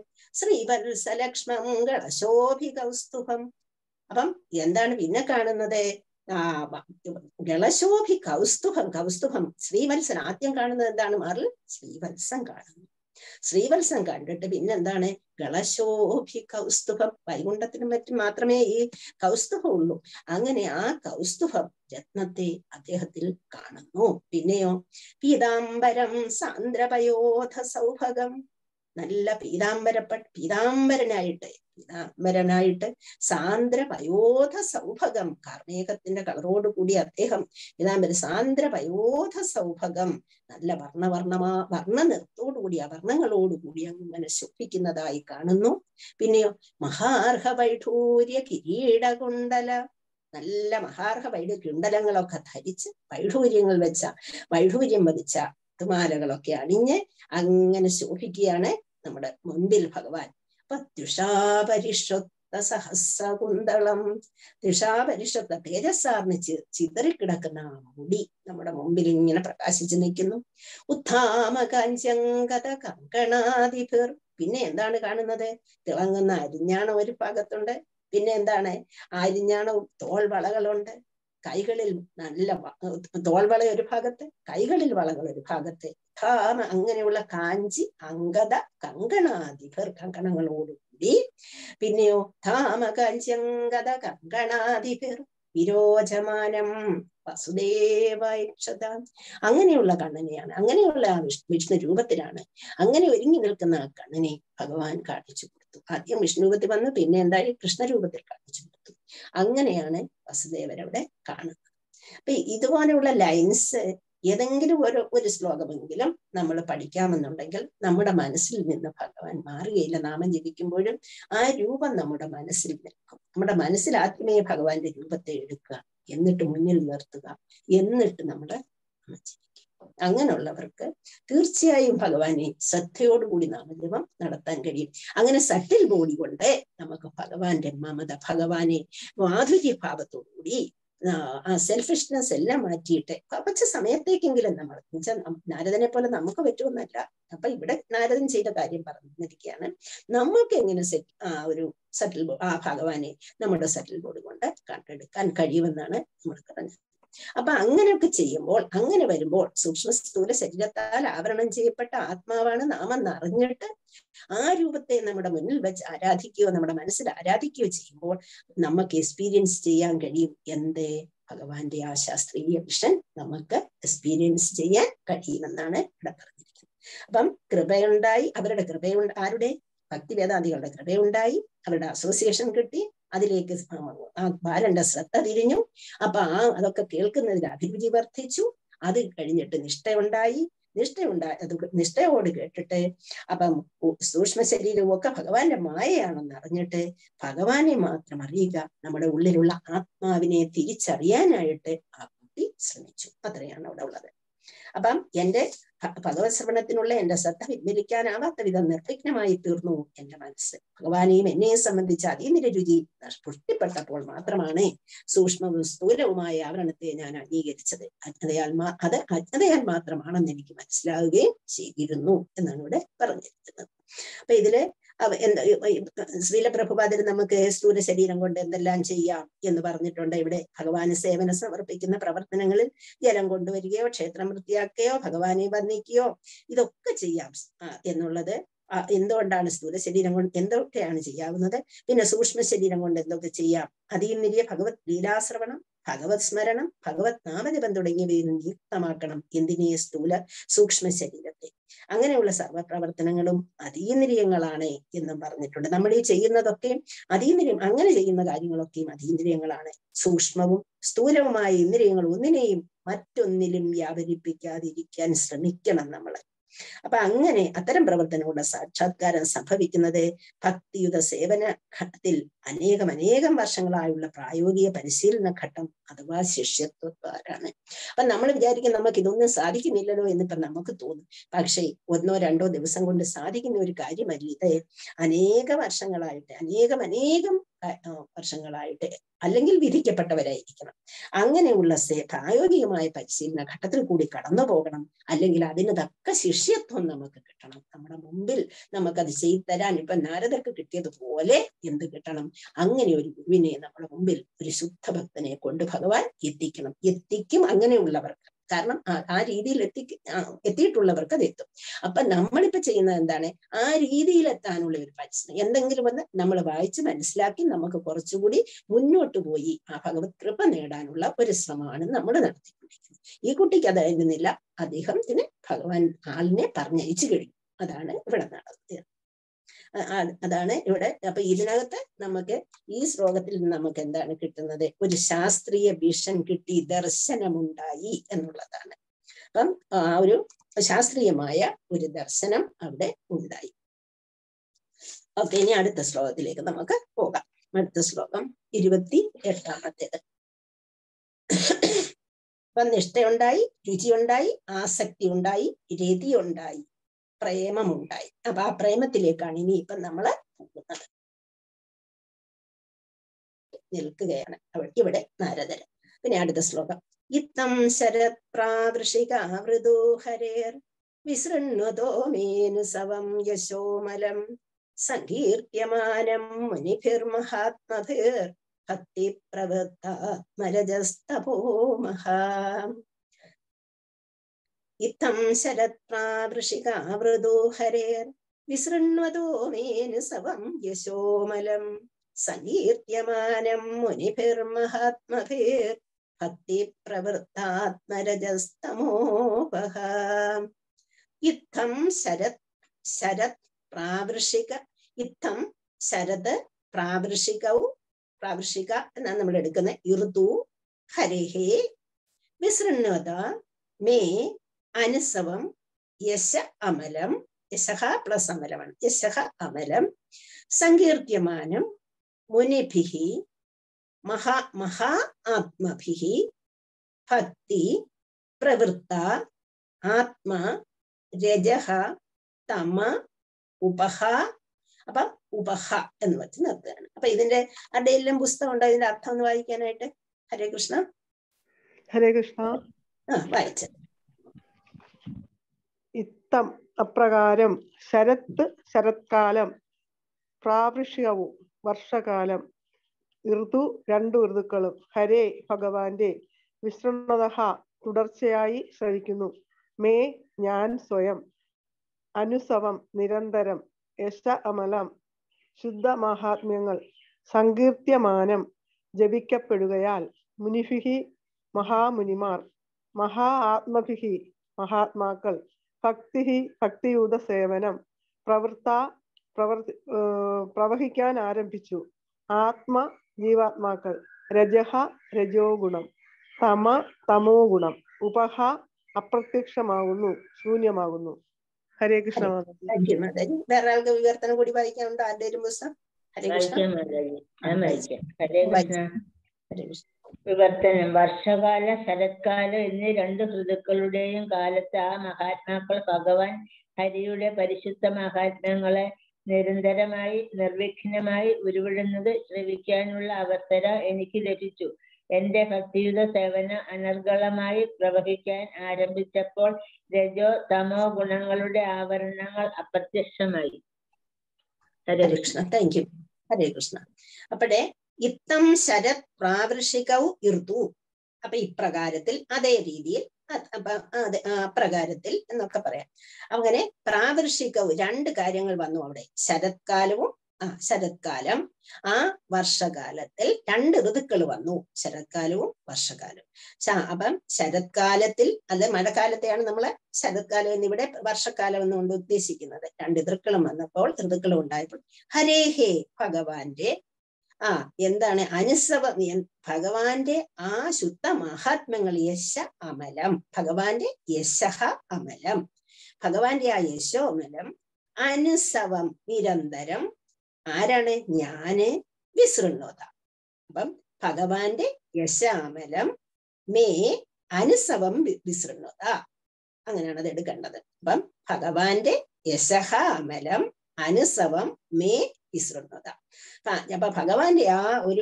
ശ്രീവത്സലക്ഷ്മംഗളശോഭികൗസ്തുഭം. അപ്പം എന്താണ് പിന്നെ കാണുന്നത്? ഗളശോഭി കൗസ്തുഭം. ശ്രീവത്സൻ ആദ്യം കാണുന്നത് എന്താണ്? മാറിൽ ശ്രീവത്സം കാണുന്നു. ശ്രീവത്സം കണ്ടിട്ട് പിന്നെന്താണ്? ഗളശോഭി കൗസ്തുഭം. വൈകുണ്ഠത്തിനും മറ്റും മാത്രമേ ഈ കൗസ്തുഭം ഉള്ളൂ. അങ്ങനെ ആ കൗസ്തുഭം രത്നത്തെ അദ്ദേഹത്തിൽ കാണുന്നു. പിന്നെയോ പീതാംബരം സാന്ദ്രപയോധ സൗഭഗം, നല്ല പീതാംബരനായിട്ട് സാന്ദ്രപയോധ സൗഭഗം, കാർമേഘത്തിന്റെ കളറോടുകൂടി അദ്ദേഹം സാന്ദ്രപയോധ സൗഭഗം, നല്ല വർണ്ണനിറത്തോടുകൂടി വർണ്ണങ്ങളോടുകൂടി അങ്ങനെ ശോഭിക്കുന്നതായി കാണുന്നു. പിന്നെയോ മഹാർഹ വൈഢൂര്യ കിരീടകുണ്ടല, നല്ല മഹാർഹ കുണ്ടലങ്ങളൊക്കെ ധരിച്ച് വൈഢൂര്യം വധിച്ച മാലകളൊക്കെ അണിഞ്ഞ് അങ്ങനെ ശോഭിക്കുകയാണ് നമ്മുടെ മുൻപിൽ ഭഗവാൻ. അപ്പൊ തുഷാപരിഷത്ത സഹസ്രകുന്തളം, തുഷാപരിഷത്ത തേജസ്സാർന്ന് ചിതറിക്കിടക്കുന്ന ആ മുടി നമ്മുടെ മുമ്പിൽ ഇങ്ങനെ പ്രകാശിച്ചു നിൽക്കുന്നു. ഉത്ഥാമകാഞ്ചങ്കത കങ്കണാദിഭിർ, പിന്നെ എന്താണ് കാണുന്നത്? തിളങ്ങുന്ന അരിഞ്ഞാണം ഒരു ഭാഗത്തുണ്ട്. പിന്നെ എന്താണ്? അരിഞ്ഞാണവും തോൾവളകളുണ്ട്. കൈകളിൽ നല്ല തോൾവള ഒരു ഭാഗത്ത്, കൈകളിൽ വളകൾ ഒരു ഭാഗത്ത്. അങ്ങനെയുള്ള കാഞ്ചി അങ്കത കങ്കണാദിഭർ, കങ്കണങ്ങളോടുകൂടി. പിന്നെയോ ധാമകാഞ്ചങ്കത കങ്കണാദിഭർ വിരോചമാനം വസുദേവൈക്ഷത, അങ്ങനെയുള്ള കണ്ണനെയാണ്, അങ്ങനെയുള്ള ആ വിഷ്ണു രൂപത്തിലാണ്, അങ്ങനെ ഒരുങ്ങി നിൽക്കുന്ന ആ കണ്ണനെ ഭഗവാൻ കാണിച്ചു കൊടുത്തു. ആദ്യം വിഷ്ണു രൂപത്തിൽ വന്നു, പിന്നെ എന്തായി? കൃഷ്ണരൂപത്തിൽ കാണിച്ചു കൊടുത്തു. അങ്ങനെയാണ് വസുദേവരവിടെ കാണുന്നത്. അപ്പൊ ഇതുപോലെയുള്ള ലൈൻസ് ഏതെങ്കിലും ഒരു ശ്ലോകമെങ്കിലും നമ്മൾ പഠിക്കാമെന്നുണ്ടെങ്കിൽ നമ്മുടെ മനസ്സിൽ നിന്ന് ഭഗവാൻ മാറുകയില്ല. നാമം ജപിക്കുമ്പോഴും ആ രൂപം നമ്മുടെ മനസ്സിൽ നിൽക്കും. നമ്മുടെ മനസ്സിൽ ആത്മീയ ഭഗവാന്റെ രൂപത്തെ എടുക്കുക, എന്നിട്ട് മുന്നിൽ നിർത്തുക, എന്നിട്ട് നമ്മൾ ജപിക്കുക. അങ്ങനെയുള്ളവർക്ക് തീർച്ചയായും ഭഗവാനെ ശ്രദ്ധയോടുകൂടി നാമജപം നടത്താൻ കഴിയും. അങ്ങനെ സട്ടിൽ ബോഡി കൊണ്ട് നമുക്ക് ഭഗവാന്റെ മമത, ഭഗവാനെ മാധുര്യഭാവത്തോടുകൂടി ആ സെൽഫിഷ്നെസ് എല്ലാം മാറ്റിയിട്ട് കുറച്ച് സമയത്തേക്കെങ്കിലും നമ്മൾ, നാരദനെ പോലെ നമുക്ക് പറ്റുമെന്നല്ല. അപ്പൊ ഇവിടെ നാരദൻ ചെയ്ത കാര്യം പറഞ്ഞിരിക്കുകയാണ്. നമുക്ക് എങ്ങനെ ഒരു സട്ടിൽ ആ ഭഗവാനെ നമ്മുടെ സട്ടിൽ ബോഡി കൊണ്ട് കണ്ടെടുക്കാൻ കഴിയുമെന്നാണ് നമ്മൾ പറഞ്ഞത്. അപ്പൊ അങ്ങനെയൊക്കെ ചെയ്യുമ്പോൾ, അങ്ങനെ വരുമ്പോൾ സൂക്ഷ്മ സ്ഥൂല ശരീരത്താൽ ആവരണം ചെയ്യപ്പെട്ട ആത്മാവാണ് നാം എന്നറിഞ്ഞിട്ട് ആ രൂപത്തെ നമ്മുടെ മുന്നിൽ വെച്ച് ആരാധിക്കുകയോ നമ്മുടെ മനസ്സിൽ ആരാധിക്കുകയോ ചെയ്യുമ്പോൾ നമുക്ക് എക്സ്പീരിയൻസ് ചെയ്യാൻ കഴിയും. എന്തേ? ഭഗവാന്റെ ആ ശാസ്ത്രീയ വിഷൻ നമുക്ക് എക്സ്പീരിയൻസ് ചെയ്യാൻ കഴിയുമെന്നാണ് ഇവിടെ പറഞ്ഞിരിക്കുന്നത്. അപ്പം കൃപയുണ്ടായി, അവരുടെ കൃപയുണ്ട്, ആരുടെ? ഭക്തിവേദാന്തികളുടെ കൃപയുണ്ടായി, അവരുടെ അസോസിയേഷൻ കിട്ടി, അതിലേക്ക് ആ ബാലന്റെ ശ്രദ്ധ തിരിഞ്ഞു. അപ്പൊ അതൊക്കെ കേൾക്കുന്നതിൽ അഭിരുചി വർദ്ധിച്ചു. അത് കഴിഞ്ഞിട്ട് നിഷ്ഠയുണ്ടായി. നിഷ്ഠയോട് കേട്ടിട്ട് അപ്പം സൂക്ഷ്മ ശരീരവും ഒക്കെ ഭഗവാന്റെ മായയാണെന്ന് അറിഞ്ഞിട്ട് ഭഗവാനെ മാത്രം അറിയുക, നമ്മുടെ ഉള്ളിലുള്ള ആത്മാവിനെ തിരിച്ചറിയാനായിട്ട് ആ കുട്ടി ശ്രമിച്ചു. അത്രയാണ് അവിടെ ഉള്ളത്. അപ്പം എന്റെ ഭഗവത് ശ്രവണത്തിനുള്ള എന്റെ ശ്രദ്ധ പിൻവലിക്കാനാവാത്ത വിധം നിർവിഘ്നമായി തീർന്നു എന്റെ മനസ്സ്. ഭഗവാനെയും എന്നെയും സംബന്ധിച്ച് അതീന്ദ്രിയ രുചി പുഷ്ടിപ്പെട്ടപ്പോൾ മാത്രമാണ് സൂക്ഷ്മവും സ്ഥൂലവുമായ ആവരണത്തെ ഞാൻ അംഗീകരിച്ചത്. അത് അജ്ഞതയാൽ മാത്രമാണെന്ന് എനിക്ക് മനസ്സിലാവുകയും ചെയ്തിരുന്നു എന്നാണ് ഇവിടെ പറഞ്ഞിരിക്കുന്നത്. അപ്പൊ ഇതില് ശ്രീല പ്രഭുപാദർ നമുക്ക് സ്ഥൂല ശരീരം കൊണ്ട് എന്തെല്ലാം ചെയ്യാം എന്ന് പറഞ്ഞിട്ടുണ്ട്. ഇവിടെ ഭഗവാന് സേവനം സമർപ്പിക്കുന്ന പ്രവർത്തനങ്ങളിൽ ജലം കൊണ്ടുവരികയോ ക്ഷേത്രം വൃത്തിയാക്കുകയോ ഭഗവാനെ വന്ദിക്കുകയോ ഇതൊക്കെ ചെയ്യാം എന്നുള്ളത്. എന്തുകൊണ്ടാണ് സ്ഥൂല ശരീരം കൊണ്ട് എന്തൊക്കെയാണ് ചെയ്യാവുന്നത്? പിന്നെ സൂക്ഷ്മ ശരീരം കൊണ്ട് എന്തൊക്കെ ചെയ്യാം? അതീന്ദ്രിയ ഭഗവത് ലീലാശ്രവണം, ഭഗവത് സ്മരണം, ഭഗവത് നാമജപം തുടങ്ങിയവയിൽ നിയുക്തമാക്കണം എന്തിനെ? സൂക്ഷ്മ ശരീരത്തെ. അങ്ങനെയുള്ള സർവ്വപ്രവർത്തനങ്ങളും അതീന്ദ്രിയങ്ങളാണ് എന്നും പറഞ്ഞിട്ടുണ്ട്. നമ്മൾ ഈ ചെയ്യുന്നതൊക്കെയും അതീന്ദ്രിയം, അങ്ങനെ ചെയ്യുന്ന കാര്യങ്ങളൊക്കെയും അതീന്ദ്രിയങ്ങളാണ്. സൂക്ഷ്മവും സ്ഥൂലവുമായ ഇന്ദ്രിയങ്ങൾ ഒന്നിനെയും മറ്റൊന്നിലും വ്യാപരിപ്പിക്കാതിരിക്കാൻ ശ്രമിക്കണം നമ്മൾ. അപ്പൊ അങ്ങനെ അത്തരം പ്രവർത്തനങ്ങളുടെ സാക്ഷാത്കാരം സംഭവിക്കുന്നത് ഭക്തിയുത സേവന ഘട്ടത്തിൽ അനേകം വർഷങ്ങളായുള്ള പ്രായോഗിക പരിശീലന ഘട്ടം അഥവാ ശിഷ്യത്വദ്വാരാണ്. അപ്പൊ നമ്മൾ വിചാരിക്കും നമുക്ക് ഇതൊന്നും സാധിക്കുന്നില്ലല്ലോ എന്നിപ്പം നമുക്ക് തോന്നും. പക്ഷേ 1 or 2 ദിവസം കൊണ്ട് സാധിക്കുന്ന ഒരു കാര്യമല്ല ഇത്. അനേകം വർഷങ്ങളായിട്ട് അല്ലെങ്കിൽ വിധിക്കപ്പെട്ടവരായിരിക്കണം. അങ്ങനെയുള്ള പ്രായോഗികമായ പരിശീലന ഘട്ടത്തിൽ കൂടി കടന്നു പോകണം. അല്ലെങ്കിൽ അതിന് തക്ക ശിഷ്യത്വം നമുക്ക് കിട്ടണം. നമ്മുടെ മുമ്പിൽ നമുക്കത് ചെയ്തു തരാൻ ഇപ്പൊ നാരദർക്ക് കിട്ടിയതുപോലെ എന്ത് കിട്ടണം? അങ്ങനെ ഒരു ഗുരുവിനെ നമ്മുടെ മുമ്പിൽ, ഒരു ശുദ്ധഭക്തനെ കൊണ്ട് ഭഗവാൻ എത്തിക്കും അങ്ങനെയുള്ളവർക്ക്. കാരണം ആ രീതിയിൽ എത്തിയിട്ടുള്ളവർക്ക് അത് എത്തും. അപ്പൊ നമ്മളിപ്പോ ചെയ്യുന്നത് എന്താണ്? ആ രീതിയിൽ എത്താനുള്ള ഒരു പരിശ്രമം. എന്തെങ്കിലും ഒന്ന് നമ്മൾ വായിച്ച് മനസ്സിലാക്കി നമുക്ക് കുറച്ചുകൂടി മുന്നോട്ട് പോയി ആ ഭഗവത് കൃപ നേടാനുള്ള ഒരു ശ്രമമാണ് നമ്മൾ നടത്തിക്കൊണ്ടിരിക്കുന്നത്. ഈ കുട്ടിക്ക് അതായിരുന്നില്ല. അദ്ദേഹത്തിന് ഭഗവാൻ ആളിനെ പറഞ്ഞയച്ചു കഴിഞ്ഞു. അതാണ് ഇവിടെ നടന്നത്. അതാണ് ഇവിടെ. അപ്പൊ ഇതിനകത്ത് നമുക്ക് ഈ ശ്ലോകത്തിൽ നിന്ന് നമുക്ക് എന്താണ് കിട്ടുന്നത്? ഒരു ശാസ്ത്രീയ വിഷൻ കിട്ടി, ദർശനമുണ്ടായി എന്നുള്ളതാണ്. അപ്പം ആ ഒരു ശാസ്ത്രീയമായ ഒരു ദർശനം അവിടെ ഉണ്ടായി. ഓക്കെ, ഇനി അടുത്ത ശ്ലോകത്തിലേക്ക് നമുക്ക് പോകാം. അടുത്ത ശ്ലോകം 28-ാമത്തേത്. അപ്പൊ നിഷ്ഠയുണ്ടായി, രുചിയുണ്ടായി, ആസക്തി ഉണ്ടായി, രതി ഉണ്ടായി, പ്രേമമുണ്ടായി. അപ്പൊ ആ പ്രേമത്തിലേക്കാണ് ഇനി ഇപ്പം നമ്മള് പോകുന്നത്. നിൽക്കുകയാണ് ഇവിടെ നാരദര്. പിന്നെ അടുത്ത ശ്ലോകം. ഇത്തം ശരത് പ്രാവൃഷികാവൃതോ ഹരേർ വിസൃണ്വതോ മേനു സവം യശോമലം സങ്കീർത്യമാനം മുനിഭിർമഹാത്മഭിർ ഭക്തി പ്രവൃത്താത്മരജസ്തപോ മഹാ. ഇത്തം ശരത് പ്രാവൃഷികാവൃതോ ഹരേർ വിസൃണ്വതോ മേനു സവം യശോമലം സങ്കീർത്യമാനം മുനിഭിർമഹാത്മഭിർ ഭക്തി പ്രവൃത്താത്മരജസ്തമോപഹ. ഇത്തം ശരത് പ്രാവൃഷിക. ഇത്തം ശരത് പ്രാവൃഷികവും, പ്രാവൃഷിക എന്നാണ് നമ്മൾ എടുക്കുന്നത്. ഋതു ഹരേഹേ വിസൃണ്വത മേ അനുസവം യശ അമലം. യശഃ പ്ലസ് അമലമാണ്. യശഃ അമലം സങ്കീർത്യമാനം മുനിഭിഃ മഹാ ആത്മഭിഃ ഭക്തി പ്രവൃത്ത ആത്മാ രജഃ തമ ഉപഹ. അപ്പൊ ഉപഹ എന്ന് വെച്ച് നിർത്തുകയാണ്. അപ്പൊ ഇതിന്റെ അടയിലും പുസ്തകം ഉണ്ടോ ഇതിന്റെ അർത്ഥം ഒന്ന് വായിക്കാനായിട്ട്? ഹരേ കൃഷ്ണ. ഹരേ കൃഷ്ണ. വായിച്ചത്. ഇത്തം അപ്രകാരം, ശരത്കാലം, പ്രാവൃഷികവും വർഷകാലം, ഋതു 2 ഋതുക്കളും, ഹരേ ഭഗവാന്റെ, വിസൃണ്വതഃ തുടർച്ചയായി ശ്രവിക്കുന്നു, മേ ഞാൻ സ്വയം, അനുസവം നിരന്തരം, യശ അമലം ശുദ്ധ മഹാത്മ്യങ്ങൾ, സങ്കീർത്യമാനം ജപിക്കപ്പെടുകയാൽ, മുനിഭിഹി മഹാമുനിമാർ, മഹാ ആത്മഭിഹി മഹാത്മാക്കൾ, ഭക്തിഹി ഭക്തിയൂത സേവനം, പ്രവഹിക്കാൻ ആരംഭിച്ചു. ആത്മ ജീവാത്മാക്കൾ, രജഹ രജോ ഗുണം, തമ തമോ ഗുണം, ഉപഹ അപ്രത്യക്ഷമാകുന്നു, ശൂന്യമാകുന്നു. ഹരേ കൃഷ്ണ മാതാജി. താങ്ക് യു മാതാജി. വേറെ ആൾക്ക് വിവർത്തനം കൂടി വായിക്കാനുണ്ടോ? ആരുടെ ഒരു പുസ്തകം? ഹരേ കൃഷ്ണ. ഹരേ കൃഷ്ണ. വിവർത്തനം. വർഷകാല, ശരത്കാലം എന്നീ രണ്ട് ഋതുക്കളുടെയും കാലത്ത് ആ മഹാത്മാക്കൾ ഭഗവാൻ ഹരിയുടെ പരിശുദ്ധ മഹാത്മ്യങ്ങളെ നിരന്തരമായി നിർവിഘ്നമായി ഉരുവിടുന്നത് ശ്രവിക്കാനുള്ള അവസരം എനിക്ക് ലഭിച്ചു. എന്റെ ഭക്തിയുത സേവന അനർഗളമായി പ്രവഹിക്കാൻ ആരംഭിച്ചപ്പോൾ രജോ തമോ ഗുണങ്ങളുടെ ആവരണങ്ങൾ അപ്രത്യക്ഷമായി. ഹരേ കൃഷ്ണ. Thank you. ഹരേ കൃഷ്ണ. അപ്പടെ ഇത്തം ശരത് പ്രാവൃഷികൗ ഇർതു. അപ്പൊ ഇപ്രകാരത്തിൽ, അതേ രീതിയിൽ, അപ്രകാരത്തിൽ എന്നൊക്കെ പറയാം. അങ്ങനെ പ്രാവൃഷികവും രണ്ട് കാര്യങ്ങൾ വന്നു അവിടെ. ശരത്കാലവും ശരത്കാലം, ആ വർഷകാലത്തിൽ രണ്ട് ഋതുക്കൾ വന്നു, ശരത്കാലവും വർഷകാലവും. അപ്പം ശരത്കാലത്തിൽ, അത് മഴക്കാലത്തെയാണ് നമ്മള് ശരത്കാലം എന്നിവിടെ വർഷക്കാലം എന്നുകൊണ്ട് ഉദ്ദേശിക്കുന്നത്. രണ്ട് ഋതുക്കളും വന്നപ്പോൾ, ഋതുക്കളും ഉണ്ടായപ്പോൾ ഹരേഹേ ഭഗവാന്റെ എന്താണ് അനുസവം, ഭഗവാന്റെ ആ ശുദ്ധ മഹാത്മ്യങ്ങൾ, യശ അമലം, ഭഗവാന്റെ യശഃ അമലം, ഭഗവാന്റെ ആ യശോമലം അനുസവം നിരന്തരം ആരാണ്? ഞാന് വിസൃണോത. അപ്പം ഭഗവാന്റെ യശാമലം മേ അനുസവം വിസൃണോത, അങ്ങനെയാണ് അത് എടുക്കേണ്ടത്. അപ്പം ഭഗവാന്റെ യശഃ അമലം അനുസവം മേ വിസൃണോത. അപ്പൊ ഭഗവാന്റെ ആ ഒരു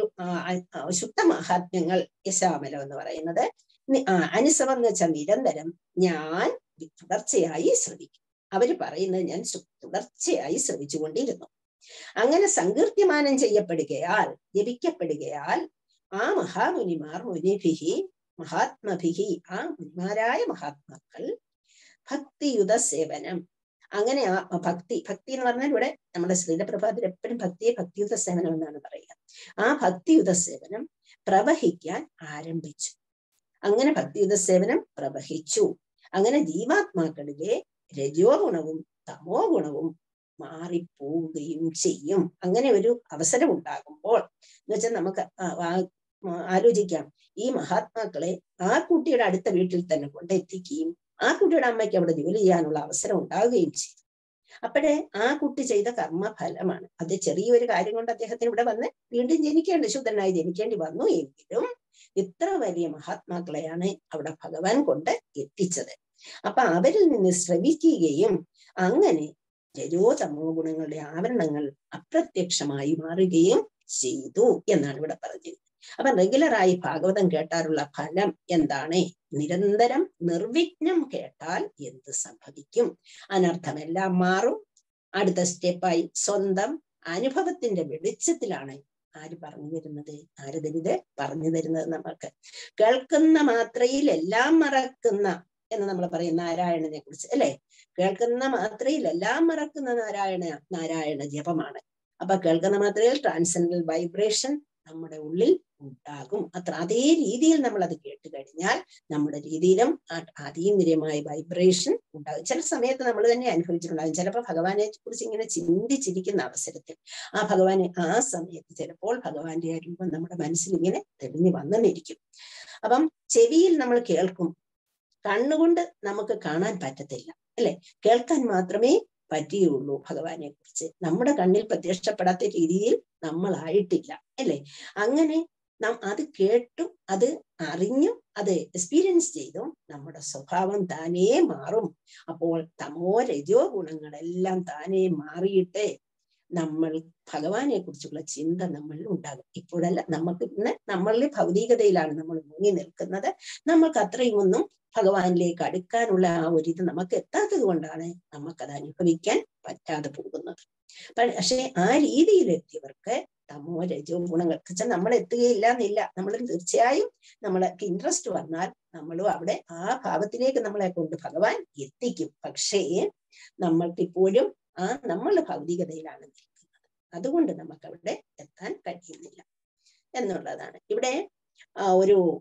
ശുദ്ധ മഹാത്മ്യങ്ങൾ, യശാമലം എന്ന് പറയുന്നത്, അനുസവം എന്ന് വെച്ചാൽ നിരന്തരം ഞാൻ തുടർച്ചയായി ശ്രവിക്കും. അവര് പറയുന്നത് ഞാൻ തുടർച്ചയായി ശ്രവിച്ചുകൊണ്ടിരുന്നു. അങ്ങനെ സങ്കീർത്യമാനം ചെയ്യപ്പെടുകയാൽ, ജപിക്കപ്പെടുകയാൽ ആ മഹാമുനിമാർ, മുനിഭിഹി മഹാത്മഭിഹി, ആ മുനിമാരായ മഹാത്മാക്കൾ ഭക്തിയുത സേവനം, അങ്ങനെ ആ ഭക്തി എന്ന് പറഞ്ഞാൽ ഇവിടെ നമ്മുടെ ശ്രീലപ്രഭാതർ എപ്പോഴും ഭക്തിയെ ഭക്തിയുത സേവനം എന്നാണ് പറയുക. ആ ഭക്തിയുത സേവനം പ്രവഹിക്കാൻ ആരംഭിച്ചു. അങ്ങനെ ഭക്തിയുത സേവനം പ്രവഹിച്ചു. അങ്ങനെ ജീവാത്മാക്കളിലെ രജോ ഗുണവും തമോ ഗുണവും മാറിപ്പോവുകയും ചെയ്യും. അങ്ങനെ ഒരു അവസരം ഉണ്ടാകുമ്പോൾ എന്ന് വെച്ചാൽ നമുക്ക് ആലോചിക്കാം, ഈ മഹാത്മാക്കളെ ആ കുട്ടിയുടെ അടുത്ത വീട്ടിൽ തന്നെ കൊണ്ടെത്തിക്കുകയും ആ കുട്ടിയുടെ അമ്മയ്ക്ക് അവിടെ ജോലി ചെയ്യാനുള്ള അവസരം ഉണ്ടാവുകയും ചെയ്തു. അപ്പോഴേ ആ കുട്ടി ചെയ്ത കർമ്മഫലമാണ് അത്. ചെറിയൊരു കാര്യം കൊണ്ട് അദ്ദേഹത്തിന് ഇവിടെ വന്ന് വീണ്ടും ശുദ്ധനായി ജനിക്കേണ്ടി വന്നു എങ്കിലും ഇത്ര വലിയ മഹാത്മാക്കളെയാണ് അവിടെ ഭഗവാൻ കൊണ്ട് എത്തിച്ചത്. അപ്പൊ അവരിൽ നിന്ന് ശ്രവിക്കുകയും അങ്ങനെ രജോ തമോ ഗുണങ്ങളുടെ ആവരണങ്ങൾ അപ്രത്യക്ഷമായി മാറുകയും ചെയ്തു എന്നാണ് ഇവിടെ പറഞ്ഞത്. അപ്പൊ റെഗുലറായി ഭാഗവതം കേട്ടാലുള്ള ഫലം എന്താണ്? നിരന്തരം നിർവിഘ്നം കേട്ടാൽ എന്ത് സംഭവിക്കും? അനർത്ഥമെല്ലാം മാറും. അടുത്ത സ്റ്റെപ്പായി സ്വന്തം അനുഭവത്തിന്റെ വെളിച്ചത്തിലാണ് ആര് പറഞ്ഞു തരുന്നത്? നാരദരിത് പറഞ്ഞു തരുന്നത് നമ്മൾക്ക്. കേൾക്കുന്ന മാത്രയിൽ എല്ലാം മറക്കുന്ന എന്ന് നമ്മൾ പറയും നാരായണനെ കുറിച്ച്, അല്ലെ? കേൾക്കുന്ന മാത്രയിൽ എല്ലാം മറക്കുന്ന നാരായണ ജപമാണ്. അപ്പൊ കേൾക്കുന്ന മാത്രയിൽ ട്രാൻസെൻഡൽ വൈബ്രേഷൻ നമ്മുടെ ഉള്ളിൽ ഉണ്ടാകും. അതേ രീതിയിൽ നമ്മൾ അത് കേട്ട് കഴിഞ്ഞാൽ നമ്മുടെ രീതിയിലും അതീന്ദ്രിയമായ വൈബ്രേഷൻ ഉണ്ടാകും. ചില സമയത്ത് നമ്മൾ തന്നെ അനുഭവിച്ചിട്ടുണ്ടാകും. ചിലപ്പോൾ ഭഗവാനെ കുറിച്ച് ഇങ്ങനെ ചിന്തിച്ചിരിക്കുന്ന അവസരത്തിൽ ആ ഭഗവാനെ ആ സമയത്ത് ചിലപ്പോൾ ഭഗവാന്റെ ആ രൂപം നമ്മുടെ മനസ്സിൽ ഇങ്ങനെ തെളിഞ്ഞു വന്നെന്നിരിക്കും. അപ്പം ചെവിയിൽ നമ്മൾ കേൾക്കും, കണ്ണുകൊണ്ട് നമുക്ക് കാണാൻ പറ്റത്തില്ല, അല്ലെ? കേൾക്കാൻ മാത്രമേ പറ്റിയുള്ളൂ ഭഗവാനെ കുറിച്ച്. നമ്മുടെ കണ്ണിൽ പ്രത്യക്ഷപ്പെടാത്ത രീതിയിൽ നമ്മളായിട്ടില്ല, അല്ലെ? അങ്ങനെ നാം അത് കേട്ടും അത് അറിഞ്ഞും അത് എക്സ്പീരിയൻസ് ചെയ്തും നമ്മുടെ സ്വഭാവം താനേ മാറും. അപ്പോൾ തമോ രജോ ഗുണങ്ങളെല്ലാം താനേ മാറിയിട്ട് നമ്മൾ ഭഗവാനെ കുറിച്ചുള്ള ചിന്ത നമ്മളിൽ ഉണ്ടാകും. ഇപ്പോഴല്ല, നമുക്ക് ഇന്ന് നമ്മളുടെ ഭൗതികതയിലാണ് നമ്മൾ മുങ്ങി നിൽക്കുന്നത്. നമ്മൾക്ക് അത്രയും ഒന്നും ഭഗവാനിലേക്ക് അടുക്കാനുള്ള ആ ഒരു ഇത് നമുക്ക് എത്താത്തത് കൊണ്ടാണ് നമുക്കത് അനുഭവിക്കാൻ പറ്റാതെ പോകുന്നത്. പക്ഷെ ആ രീതിയിൽ എത്തിയവർക്ക് തമോ രജോ ഗുണങ്ങൾ വെച്ചാൽ നമ്മൾ എത്തുകയില്ല എന്നില്ല. നമ്മൾ തീർച്ചയായും നമ്മൾക്ക് ഇൻട്രസ്റ്റ് വന്നാൽ നമ്മളും അവിടെ ആ ഭാവത്തിലേക്ക് നമ്മളെ കൊണ്ട് ഭഗവാൻ എത്തിക്കും. പക്ഷേ നമ്മൾക്ക് ഇപ്പോഴും നമ്മളുടെ ഭൗതികതയിലാണ് നിൽക്കുന്നത്. അതുകൊണ്ട് നമുക്ക് അവിടെ എത്താൻ കഴിയുന്നില്ല എന്നുള്ളതാണ്. ഇവിടെ ഒരു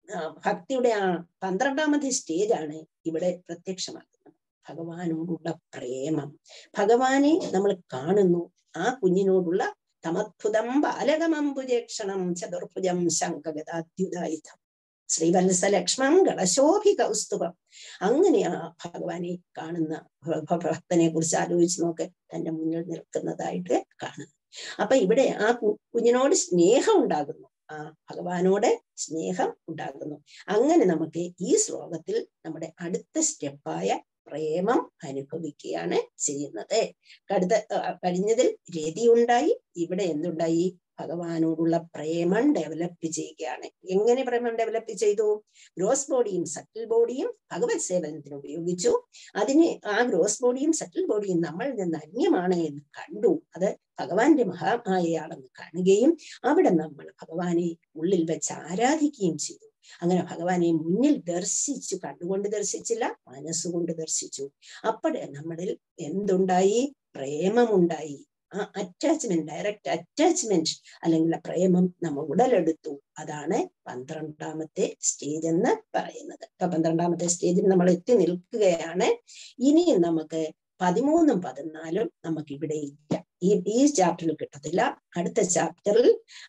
ഭക്തിയുടെ ആ 12ാമത്തെ സ്റ്റേജാണ് ഇവിടെ പ്രത്യക്ഷമാക്കുന്നത്. ഭഗവാനോടുള്ള പ്രേമം. ഭഗവാനെ നമ്മൾ കാണുന്നു. ആ കുഞ്ഞിനോടുള്ള തമദ്ഭുതം ബാലകമംബുജേക്ഷണം ചതുർഭുജം ശംഖഗദാദ്യുതായുധം ശ്രീവത്സ ലക്ഷ്മം ഗളശോഭി കൗസ്തുഭം. അങ്ങനെ ആ ഭഗവാനെ കാണുന്ന ഭക്തനെ കുറിച്ച് ആലോചിച്ച് നോക്ക്. തന്റെ മുന്നിൽ നിൽക്കുന്നതായിട്ട് കാണുന്നു. അപ്പൊ ഇവിടെ ആ കുഞ്ഞിനോട് സ്നേഹം ഉണ്ടാകുന്നു. ആ ഭഗവാനോട് സ്നേഹം ഉണ്ടാകുന്നു. അങ്ങനെ നമുക്ക് ഈ ശ്ലോകത്തിൽ നമ്മുടെ അടുത്ത സ്റ്റെപ്പായ പ്രേമം അനുഭവിക്കുകയാണ് ചെയ്യുന്നത്. കഴിഞ്ഞതിൽ രതി ഉണ്ടായി, ഇവിടെ എന്തുണ്ടായി? ഭഗവാനോടുള്ള പ്രേമം ഡെവലപ്പ് ചെയ്യുകയാണ്. എങ്ങനെ പ്രേമം ഡെവലപ്പ് ചെയ്തു? ഗ്രോസ് ബോഡിയും സട്ടിൽ ബോഡിയും ഭഗവത് സേവനത്തിന് ഉപയോഗിച്ചു. അതിന് ആ ഗ്രോസ് ബോഡിയും സട്ടിൽ ബോഡിയും നമ്മളിൽ നിന്ന് അന്യമാണ് എന്ന് കണ്ടു. അത് ഭഗവാന്റെ മഹാമായയാണെന്ന് കാണുകയും അവിടെ നമ്മൾ ഭഗവാനെ ഉള്ളിൽ വെച്ച് ആരാധിക്കുകയും ചെയ്തു. അങ്ങനെ ഭഗവാനെ മുന്നിൽ ദർശിച്ചു. കണ്ടുകൊണ്ട് ദർശിച്ചില്ല, മനസ്സുകൊണ്ട് ദർശിച്ചു. അപ്പോഴേ നമ്മളിൽ എന്തുണ്ടായി? പ്രേമമുണ്ടായി. ആ അറ്റാച്ച്മെന്റ്, ഡയറക്റ്റ് അറ്റാച്ച്മെന്റ് അല്ലെങ്കിൽ പ്രേമം നമ്മൾ ഉടലെടുത്തു. അതാണ് 12ാമത്തെ സ്റ്റേജ് എന്ന് പറയുന്നത്. അപ്പൊ 12ാമത്തെ സ്റ്റേജിൽ നമ്മൾ എത്തി നിൽക്കുകയാണ്. ഇനിയും നമുക്ക് 13ഉം 14ഉം നമുക്ക് ഇവിടെ ഇല്ല. ഈ ചാപ്റ്ററിൽ കിട്ടത്തില്ല. അടുത്ത ചാപ്റ്ററിൽ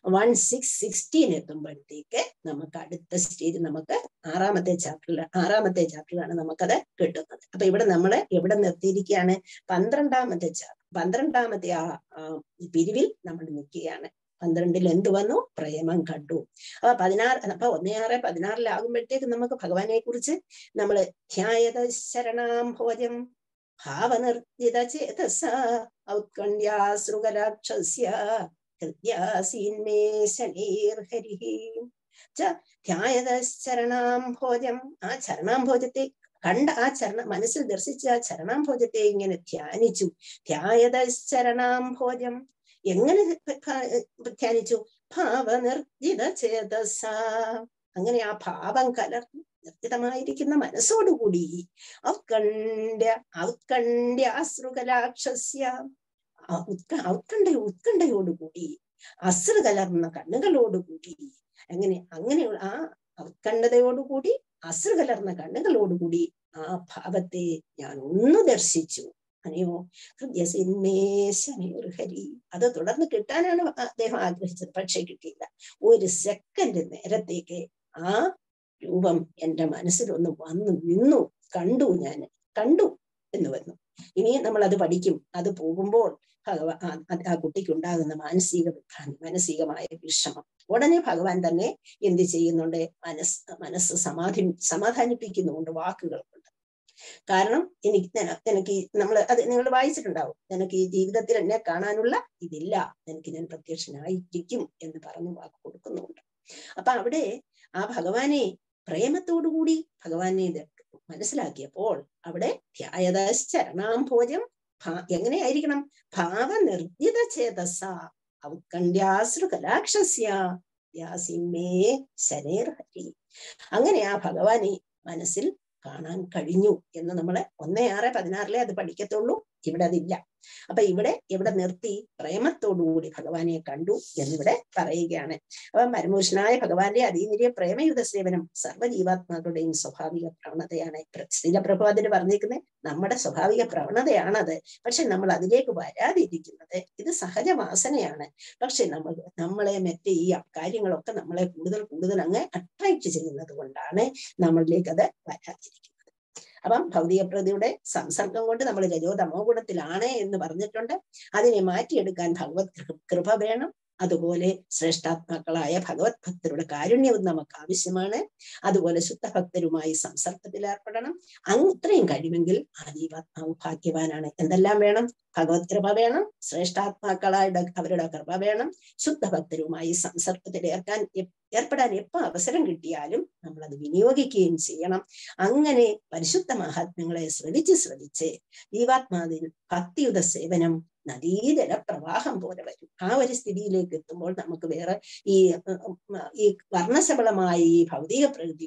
16 എത്തുമ്പോഴത്തേക്ക് നമുക്ക് അടുത്ത സ്റ്റേജ് നമുക്ക് 6ാമത്തെ ചാപ്റ്ററിലാണ് നമുക്കത് കിട്ടുന്നത്. അപ്പൊ ഇവിടെ നമ്മൾ എവിടെ നിർത്തിയിരിക്കുകയാണ്? 12ാമത്തെ ആ പിരിവിൽ നമ്മൾ നിൽക്കുകയാണ്. 12ൽ എന്ത് വന്നു? പ്രേമം കണ്ടു. അപ്പൊ 16 16 നമുക്ക് ഭഗവാനെ കുറിച്ച് നമ്മൾ ധ്യായത ശരണാംഭോജം ഭാവനിർജിത ചേതസ ഔത്കണ്ഠ്യാശ്രുകലാക്ഷസ്യ ഹൃദ്യാസീന്മേ ശനീർഹരിഃ ധ്യായത ചരണാംഭോജം. ആ ചരണാംഭോജത്തെ കണ്ട ആ മനസ്സിൽ ദർശിച്ച ആ ചരണാംഭോജത്തെ ഇങ്ങനെ ധ്യാനിച്ചു. ധ്യായത ചരണാംഭോജം. എങ്ങനെ ധ്യാനിച്ചു? ഭാവനിർജിത ചേതസ. അങ്ങനെ ആ ഭാവം കലർന്നു നിർജിതമായിരിക്കുന്ന മനസ്സോടുകൂടി ഔത്കണ്ഠ്യാശ്രുകലാക്ഷസ്യ ഉത്കണ്ഠയോടുകൂടി അശ്രു കലർന്ന കണ്ണുകളോടുകൂടി അങ്ങനെയുള്ള ആ ഉത്കണ്ഠതയോടുകൂടി അശ്രു കലർന്ന കണ്ണുകളോടുകൂടി ആ ഭാവത്തെ ഞാൻ ഒന്ന് ദർശിച്ചു. അനയോ ഹൃദയസിന്മേശനീർഹരി. അത് തുടർന്ന് കിട്ടാനാണ് അദ്ദേഹം ആഗ്രഹിച്ചത്. പക്ഷെ കിട്ടിയില്ല. ഒരു സെക്കൻഡ് നേരത്തേക്ക് ആ രൂപം എന്റെ മനസ്സിലൊന്ന് വന്നു നിന്നു. കണ്ടു എന്ന് വന്നു. ഇനി നമ്മൾ അത് പഠിക്കും. അത് പോകുമ്പോൾ ആ കുട്ടിക്ക് ഉണ്ടാകുന്ന മാനസികമായ വിഷമം ഉടനെ ഭഗവാൻ തന്നെ എന്ത് ചെയ്യുന്നുണ്ട്? മനസ്സ് സമാധാനിപ്പിക്കുന്നുണ്ട് വാക്കുകൾ കൊണ്ട്. കാരണം എനിക്ക് നിങ്ങൾ വായിച്ചിട്ടുണ്ടാവും, നിനക്ക് ഈ ജീവിതത്തിൽ എന്നെ കാണാനുള്ള ഇതില്ല, എനിക്ക് ഞാൻ പ്രത്യക്ഷനായിരിക്കും എന്ന് പറഞ്ഞു വാക്ക് കൊടുക്കുന്നുണ്ട്. അപ്പൊ അവിടെ ആ ഭഗവാനെ പ്രേമത്തോടുകൂടി ഭഗവാനെ മനസ്സിലാക്കിയപ്പോൾ അവിടെ ധ്യായത ചരണാംഭോജം എങ്ങനെയായിരിക്കണം? ഭാവനിർജിത ചേതസ ഔത്കണ്ഠ്യാശ്രു കലാക്ഷസ്യ യാസിന്മേ ശനീർഹരി. അങ്ങനെ ആ ഭഗവാനെ മനസ്സിൽ കാണാൻ കഴിഞ്ഞു എന്ന് നമ്മൾ 1:6-16 അത് പഠിക്കത്തുള്ളൂ. ഇവിടെ അതില്ല. അപ്പൊ ഇവിടെ നിർത്തി പ്രേമത്തോടുകൂടി ഭഗവാനെ കണ്ടു എന്നിവിടെ പറയുകയാണ്. അപ്പൊ പരമപുരുഷനായ ഭഗവാന്റെ അതീന്ദ്രിയ പ്രേമയുധ സേവനം സർവ്വജീവാത്മാക്കളുടെയും സ്വാഭാവിക പ്രവണതയാണ്. ശ്രീലപ്രഭുപാദര് പറഞ്ഞിരിക്കുന്നത് നമ്മുടെ സ്വാഭാവിക പ്രവണതയാണത്. പക്ഷെ നമ്മൾ അതിലേക്ക് വരാതിരിക്കുന്നത് ഇത് സഹജവാസനയാണ്. പക്ഷെ നമ്മളെ മറ്റേ ഈ കാര്യങ്ങളൊക്കെ നമ്മളെ കൂടുതൽ അങ്ങ് അട്രാക്ട് ചെയ്യുന്നത് കൊണ്ടാണ് നമ്മളിലേക്ക് അത് വരാതിരിക്കുന്നത്. അപ്പം ഭൗതിക പ്രകൃതിയുടെ സംസർഗം കൊണ്ട് നമ്മൾ രജോ തമോ ഗുണത്തിലാണ് എന്ന് പറഞ്ഞിട്ടുണ്ട്. അതിനെ മാറ്റിയെടുക്കാൻ ഭഗവത് കൃപ വേണം. അതുപോലെ ശ്രേഷ്ഠാത്മാക്കളായ ഭഗവത് ഭക്തരുടെ കാരുണ്യവും നമുക്ക് ആവശ്യമാണ്. അതുപോലെ ശുദ്ധഭക്തരുമായി സംസർഗത്തിൽ ഏർപ്പെടണം. അത്രയും കഴിവെങ്കിൽ ആ ജീവാത്മാവ് ഭാഗ്യവാനാണ്. എന്തെല്ലാം വേണം? ഭഗവത് കൃപ വേണം, ശ്രേഷ്ഠാത്മാക്കളായ അവരുടെ കൃപ വേണം, ശുദ്ധഭക്തരുമായി സംസർഗത്തിൽ ഏർപ്പെടാൻ എപ്പോൾ അവസരം കിട്ടിയാലും നമ്മൾ അത് വിനിയോഗിക്കുകയും ചെയ്യണം. അങ്ങനെ പരിശുദ്ധ മഹാത്മ്യങ്ങളെ ശ്രവിച്ച് ജീവാത്മാവിൽ ഭക്തിയുത സേവനം നദീജല പ്രവാഹം പോലെ വരും. ആ ഒരു സ്ഥിതിയിലേക്ക് എത്തുമ്പോൾ നമുക്ക് വേറെ ഈ വർണ്ണശബളമായ ഈ ഭൗതിക പ്രകൃതിയോട് നമുക്ക്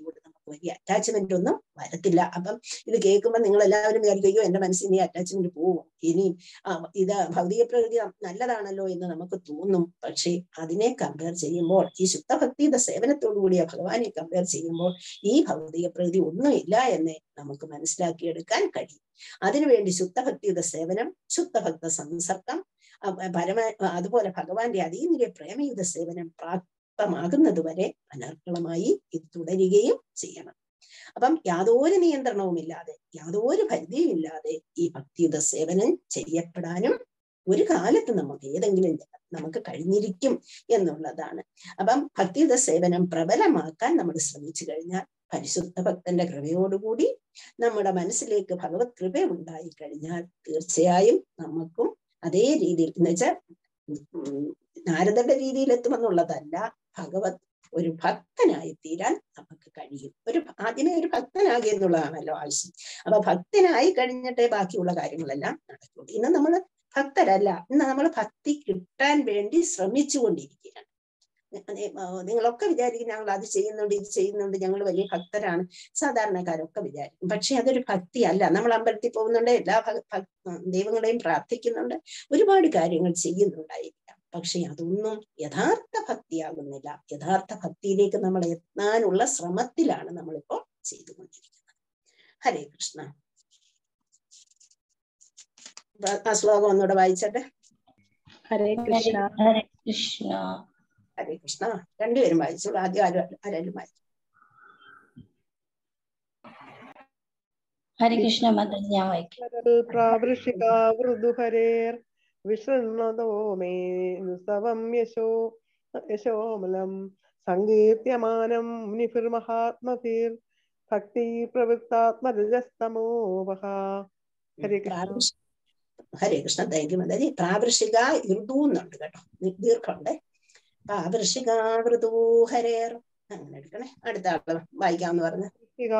വലിയ അറ്റാച്ച്മെന്റ് ഒന്നും വരത്തില്ല. അപ്പം ഇത് കേൾക്കുമ്പോൾ നിങ്ങൾ എല്ലാവരും വിചാരിക്കുകയോ എന്റെ മനസ്സിൽ ഇനി അറ്റാച്ച്മെന്റ് പോവും, ഇനി ഇത് ഭൗതിക പ്രകൃതി നല്ലതാണല്ലോ എന്ന് നമുക്ക് തോന്നും. പക്ഷേ അതിനെ കമ്പയർ ചെയ്യുമ്പോൾ, ഈ ശുദ്ധഭക്തിയുടെ സേവനത്തോടു കൂടിയ ഭഗവാനെ കമ്പയർ ചെയ്യുമ്പോൾ ഈ ഭൗതിക പ്രകൃതി ഒന്നുമില്ല എന്ന് നമുക്ക് മനസ്സിലാക്കിയെടുക്കാൻ കഴിയും. അതിനുവേണ്ടി ശുദ്ധഭക്തിയുടെ സേവനം, ശുദ്ധഭക്ത സംസർഗം, അതുപോലെ ഭഗവാന്റെ അതീന്ദ്രിയ പ്രേമയുധ സേവനം പ്രാപ്തമാകുന്നത് വരെ അനർക്കളമായി ഇത് തുടരുകയും ചെയ്യണം. അപ്പം യാതൊരു നിയന്ത്രണവുമില്ലാതെ, യാതൊരു പരിധിയും ഇല്ലാതെ ഈ ഭക്തിയുധ സേവനം ചെയ്യപ്പെടാനും ഒരു കാലത്ത് നമുക്ക് കഴിഞ്ഞിരിക്കും എന്നുള്ളതാണ്. അപ്പം ഭക്തിയുധ സേവനം പ്രബലമാക്കാൻ നമ്മൾ ശ്രമിച്ചു കഴിഞ്ഞാൽ, പരിശുദ്ധ ഭക്തന്റെ കൃപയോടുകൂടി നമ്മുടെ മനസ്സിലേക്ക് ഭഗവത് കൃപ ഉണ്ടായി കഴിഞ്ഞാൽ തീർച്ചയായും നമുക്കും അതേ രീതിയിൽ, എന്ന് വെച്ചാൽ നാരദന്റെ രീതിയിൽ എത്തുമെന്നുള്ളതല്ല, ഭഗവത് ഒരു ഭക്തനായി തീരാൻ നമുക്ക് കഴിയും. ആദ്യമേ ഒരു ഭക്തനാകുക എന്നുള്ളതാണല്ലോ ആവശ്യം. അപ്പൊ ഭക്തനായി കഴിഞ്ഞിട്ടേ ബാക്കിയുള്ള കാര്യങ്ങളെല്ലാം നടക്കുള്ളൂ. ഇന്ന് നമ്മൾ ഭക്തരല്ല, ഇന്ന് നമ്മൾ ഭക്തി കിട്ടാൻ വേണ്ടി ശ്രമിച്ചുകൊണ്ടിരിക്കുകയാണ്. നിങ്ങളൊക്കെ വിചാരിക്കും ഞങ്ങൾ അത് ചെയ്യുന്നുണ്ട്, ഇത് ചെയ്യുന്നുണ്ട്, ഞങ്ങൾ വലിയ ഭക്തരാണ്, സാധാരണക്കാരൊക്കെ വിചാരിക്കും. പക്ഷെ അതൊരു ഭക്തി അല്ല. നമ്മൾ അമ്പലത്തിൽ പോകുന്നുണ്ട്, എല്ലാ ദൈവങ്ങളെയും പ്രാർത്ഥിക്കുന്നുണ്ട്, ഒരുപാട് കാര്യങ്ങൾ ചെയ്യുന്നുണ്ടായിരിക്കാം. പക്ഷെ അതൊന്നും യഥാർത്ഥ ഭക്തിയാകുന്നില്ല. യഥാർത്ഥ ഭക്തിയിലേക്ക് നമ്മൾ എത്താനുള്ള ശ്രമത്തിലാണ് നമ്മളിപ്പോൾ ചെയ്തുകൊണ്ടിരിക്കുന്നത്. ഹരേ കൃഷ്ണ. ആ ശ്ലോകം ഒന്നുകൂടെ വായിച്ചട്ടെ. ഹരേ കൃഷ്ണ. ഹരേ കൃഷ്ണ. ഹരേ കൃഷ്ണ. രണ്ടുപേരും വായിച്ചോളൂ. ആദ്യം ആരെങ്കിലും വായിച്ചു. ഹരേ കൃഷ്ണ മാതാ, ഞാൻ വായിക്കാം. പ്രാവൃഷികാവൃദുഹരേർ വിശൃണ്വതോ മേ നുസവം യശോമലം സങ്കീർത്യമാനം മുനിഭിർമഹാത്മഭിർ ഭക്തി പ്രവൃത്താത്മരജസ്തമോപഹ. ഹരേ കൃഷ്ണ. ഹരേ കൃഷ്ണ. താങ്ക് യു മാതാജി. പ്രാവൃഷിക ഋതു എന്നുണ്ട് കേട്ടോ, ദീർഘമുണ്ട്. പ്രാവൃഷികാവൃതു ഹരേർ, അങ്ങനെ എടുക്കണേ. അടുത്ത ആള് വായിക്കാമെന്ന് പറഞ്ഞു.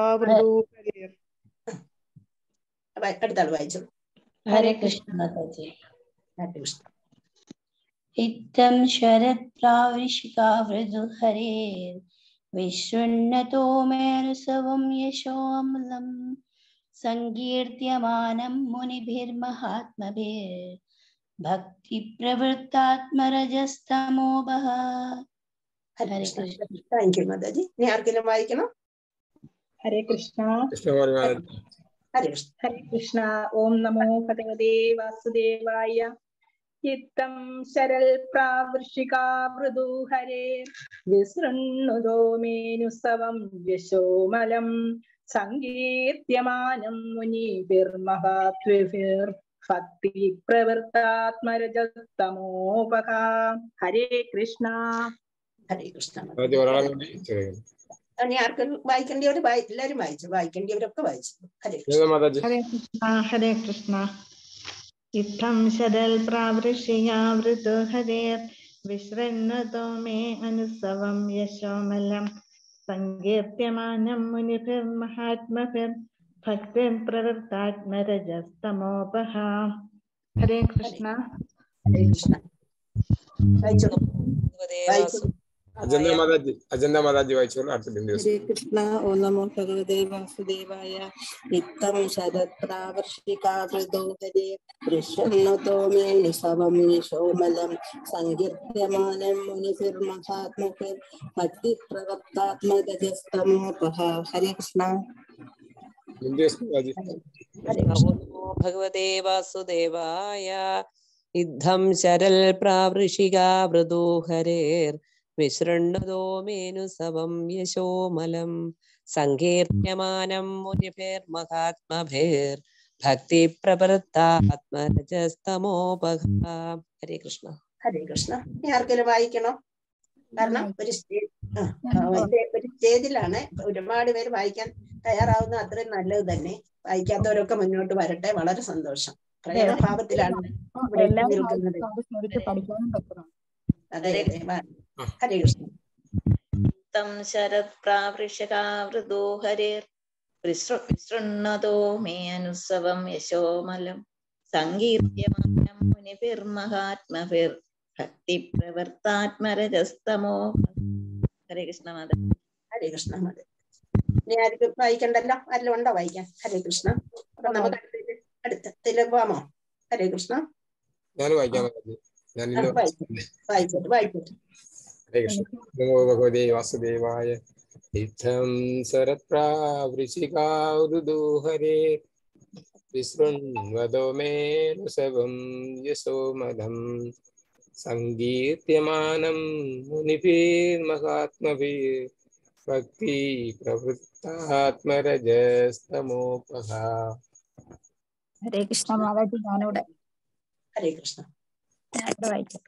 അടുത്ത ആള് വായിച്ചു. ഹരേ കൃഷ്ണ മാതാജി. ഹരേ കൃഷ്ണ. ഇത്തം ശരത് പ്രാവൃഷികാവൃതു ഹരേർ വിശൃണ്വതോ മേരുസവം യശോമലം സങ്കീർത്യമാനം മുനിഭിർമഹാത്മഭിർ ഭക്തി പ്രവൃത്താത്മരജസ്തമോപഹ. ഹരേ കൃഷ്ണ. താങ്ക് യു മാതാജി. ഇനി ആർക്കെങ്കിലും വായിക്കണം? ഹരേ കൃഷ്ണ. ഹരേ കൃഷ്ണ. ഹരേ കൃഷ്ണ. ഓം നമോ ഭഗവതേ വാസുദേവായ. ഇത്തം ശരൽ പ്രാവൃഷികാവൃതു ഹരേ വിസൃണ്വതോ മേനുസവം യശോമലം സങ്കീർത്യമാനം മുനിഭിർമഹാത്മഭിർ ഭക്തി പ്രവൃത്താത്മരജസ്തമോപഹ. ഹരേ കൃഷ്ണ. ഹരേ കൃഷ്ണ. ആർക്കും വായിക്കേണ്ടിയവർ എല്ലാവരും വായിച്ചു, വായിക്കേണ്ടിയവരൊക്കെ വായിച്ചു. ഹരേ കൃഷ്ണ. ഹരേ കൃഷ്ണ. ഹരേ കൃഷ്ണ. ഇത്തം ശരൽ പ്രാവൃഷികാവൃതു ഹരേർ വിശൃണ്വതോ മേ അനുസവം യശോമലം സങ്കീർത്യമാനം മുനിഭിർമഹാത്മഭിർ ഭക്തി പ്രവൃത്താത്മരജസ്തമോപഹ. ഹരേ കൃഷ്ണ. ഹരേ കൃഷ്ണ. വായിച്ചോളൂ. അജന്ത മാതാജി വായിച്ചോളൂ. ഹരേ കൃഷ്ണ. ഓം നമോ ഭഗവതേ വാസുദേവായ. ഇത്തം ശരത് പ്രാവർഷികാവൃതോ ഹരേ വിശൃണ്വതോ മേനുസവം യശോമലം സങ്കീർത്യമാനം മുനിഭിർമഹാത്മഭിർ ഭക്തി പ്രവൃത്താത്മരജസ്തമോപഹ. ഹരേ കൃഷ്ണ. ഭഗവതേ വാസുദേവായ. ഇദ്ധം ശരൽ പ്രാവൃഷികാവൃതോ ഹരേർ വിശൃണ്വതോ മേനുസവം യശോമലം സങ്കീർത്യമാനം മുനിഭിർമഹാത്മഭിർ ഭക്തി പ്രവൃത്താത്മരജസ്തമോപഹ. ഹരേ കൃഷ്ണ. ഹരേ കൃഷ്ണ. ഇനി ആർക്കെങ്കിലും വായിക്കണോ? കാരണം ഒരു സ്റ്റേജിലാണ്, ഒരുപാട് പേര് വായിക്കാൻ തയ്യാറാവുന്ന അത്രയും നല്ലത് തന്നെ. വായിക്കാത്തവരൊക്കെ മുന്നോട്ട് വരട്ടെ. വളരെ സന്തോഷം. പ്രേമഭാവത്തിലാണ് നിൽക്കുന്നത്. അതെ അതെ. ഹരേ കൃഷ്ണ. തം ശരത് പ്രാവൃഷികാവൃതോ ഹരേർ വിസൃണ്വതോ മേ അനുസവം യശോമലം സങ്കീർത്യമാനം മുനിഭിർമഹാത്മഭിർ ഭക്തി പ്രവൃത്താത്മരജസ്തമോ. ഹരേ കൃഷ്ണ മാതാ. ഹരേ കൃഷ്ണ മാതാ. ഇനി ആർക്കും വായിക്കണ്ടല്ലോ? ആരെങ്കിലും ഉണ്ടോ വായിക്കാൻ? ഹരേ കൃഷ്ണ. അപ്പൊ നമുക്ക് അടുത്തതിലേക്ക് പോവാമോ? ഹരേ കൃഷ്ണ. ഞാൻ വായിക്കാം. വായിച്ചോട്ടെ. ഹരേ കൃഷ്ണ. നമോ ഭഗവതേ വാസുദേവായ. ഇത്തം ശരത്പ്രാവൃശ്ചികാവൃദോ ഹരേ വിശൃണ്വതോ മേ നുസവം യശോമദം സങ്കീർത്യമാനം മുനിഭിർമഹാത്മഭിർ ഭക്തി പ്രവൃത്താത്മരജസ്തമോപഹ. ഹരേ കൃഷ്ണ. മാതാജി ഞാനിവിടെ ഹരേ കൃഷ്ണ. ഞാനിവിടെ വായിക്കാം.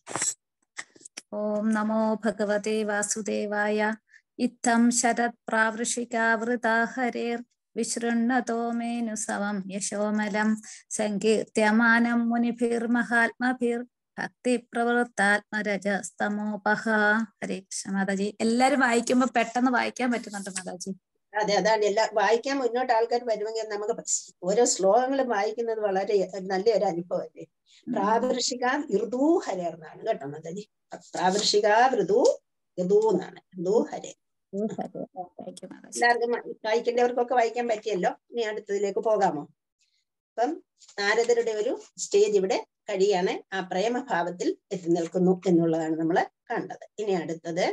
ഓം നമോ ഭഗവതേ വാസുദേവായ. ഇത്തം ശരത് പ്രാവൃഷികാവൃതാ ഹരേർ വിശൃണ്വതോ മേനുസവം യശോമലം സങ്കീർത്യമാനം മുനിഭിർമഹാത്മഭിർ ഭക്തി പ്രവൃത്താത്മരജസ്തമോപഹ. ഹരേ കൃഷ്ണ. മാതാജി എല്ലാരും വായിക്കുമ്പോ പെട്ടെന്ന് വായിക്കാൻ പറ്റുന്നുണ്ട് മാതാജി. അതെ, അതാണ് വായിക്കാൻ മുന്നോട്ട് ആൾക്കാർ വരുമെങ്കിൽ നമുക്ക് ഓരോ ശ്ലോകങ്ങളും വായിക്കുന്നത് വളരെ നല്ലൊരു അനുഭവമല്ലേ. പ്രാവൃഷിക ഋതു ഹരേർ എന്നാണ് കേട്ടോ മാതാജി. പ്രാവൃഷിക ഋതു എന്നാണ്. ഋതു ഹരേ. എല്ലാവർക്കും വായിക്കേണ്ടവർക്കൊക്കെ വായിക്കാൻ പറ്റിയല്ലോ. ഇനി അടുത്തതിലേക്ക് പോകാമോ? അപ്പം നാരദരുടെ ഒരു സ്റ്റേജ് ഇവിടെ കഴിയാണ്. ആ പ്രേമഭാവത്തിൽ എത്തി നിൽക്കുന്നു എന്നുള്ളതാണ് നമ്മൾ കണ്ടത്. ഇനി അടുത്തത്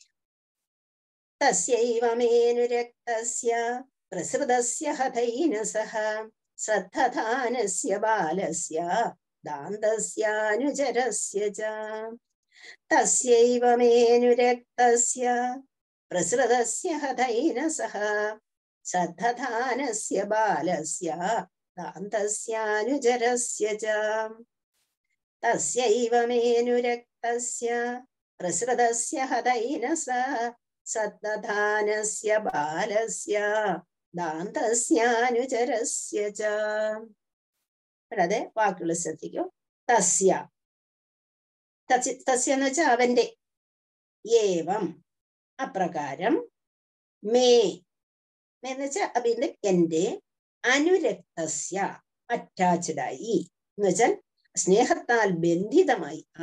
തസ്യൈവമേനുരക്തസ്യ പ്രസൃതസ്യ ഹതൈനസഃ ശ്രദ്ധധാനസ്യ ബാലസ്യ ദാന്തസ്യാനുചരസ്യ ച. തസ്യൈവമേനുരക്തസ്യ പ്രസൃതസ്യ ഹതൈനസഃ ശ്രദ്ധധാനസ്യ ബാലസ്യ ദാന്തസ്യാനുചരസ്യ ച. തസ്യൈവമേനുരക്തസ്യ പ്രസൃതസ്യ ഹതൈനസഃ ശ്രദ്ധധാനസ്യ ബാലസ്യ ദാന്തസ്യാനുചരസ്യ ച. അതെ, വാക്കുകൾ ശ്രദ്ധിക്കൂ. തസ്യ എന്ന് വെച്ചാൽ അവന്റെ, ഏവം അപ്രകാരം, മേ എന്ന് വെച്ചാൽ അതിന്റെ എന്റെ, അനുരക്തസ്യ അറ്റാച്ച്ഡായി എന്ന് വെച്ചാൽ സ്നേഹത്താൽ ബന്ധിതമായി ആ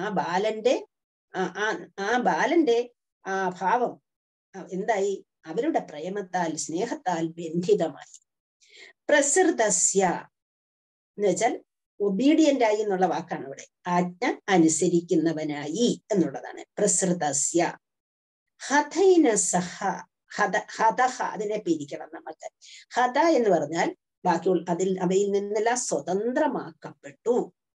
ബാലന്റെ ആ ഭാവം എന്തായി? അവരുടെ പ്രേമത്താൽ സ്നേഹത്താൽ ബന്ധിതമായി. പ്രസൃതസ്യ എന്ന് വെച്ചാൽ ഒബീഡിയന്റ് ആയി എന്നുള്ള വാക്കാണ് ഇവിടെ. ആജ്ഞ അനുസരിക്കുന്നവനായി എന്നുള്ളതാണ് പ്രസൃതസ്യ. ഹതൈനസഃ, ഹതഹ അതിനെ പിരിക്കണം നമുക്ക്. ഹത എന്ന് പറഞ്ഞാൽ ബാക്കിയുള്ള അവയിൽ നിന്നെല്ലാം സ്വതന്ത്രമാക്കപ്പെട്ടു.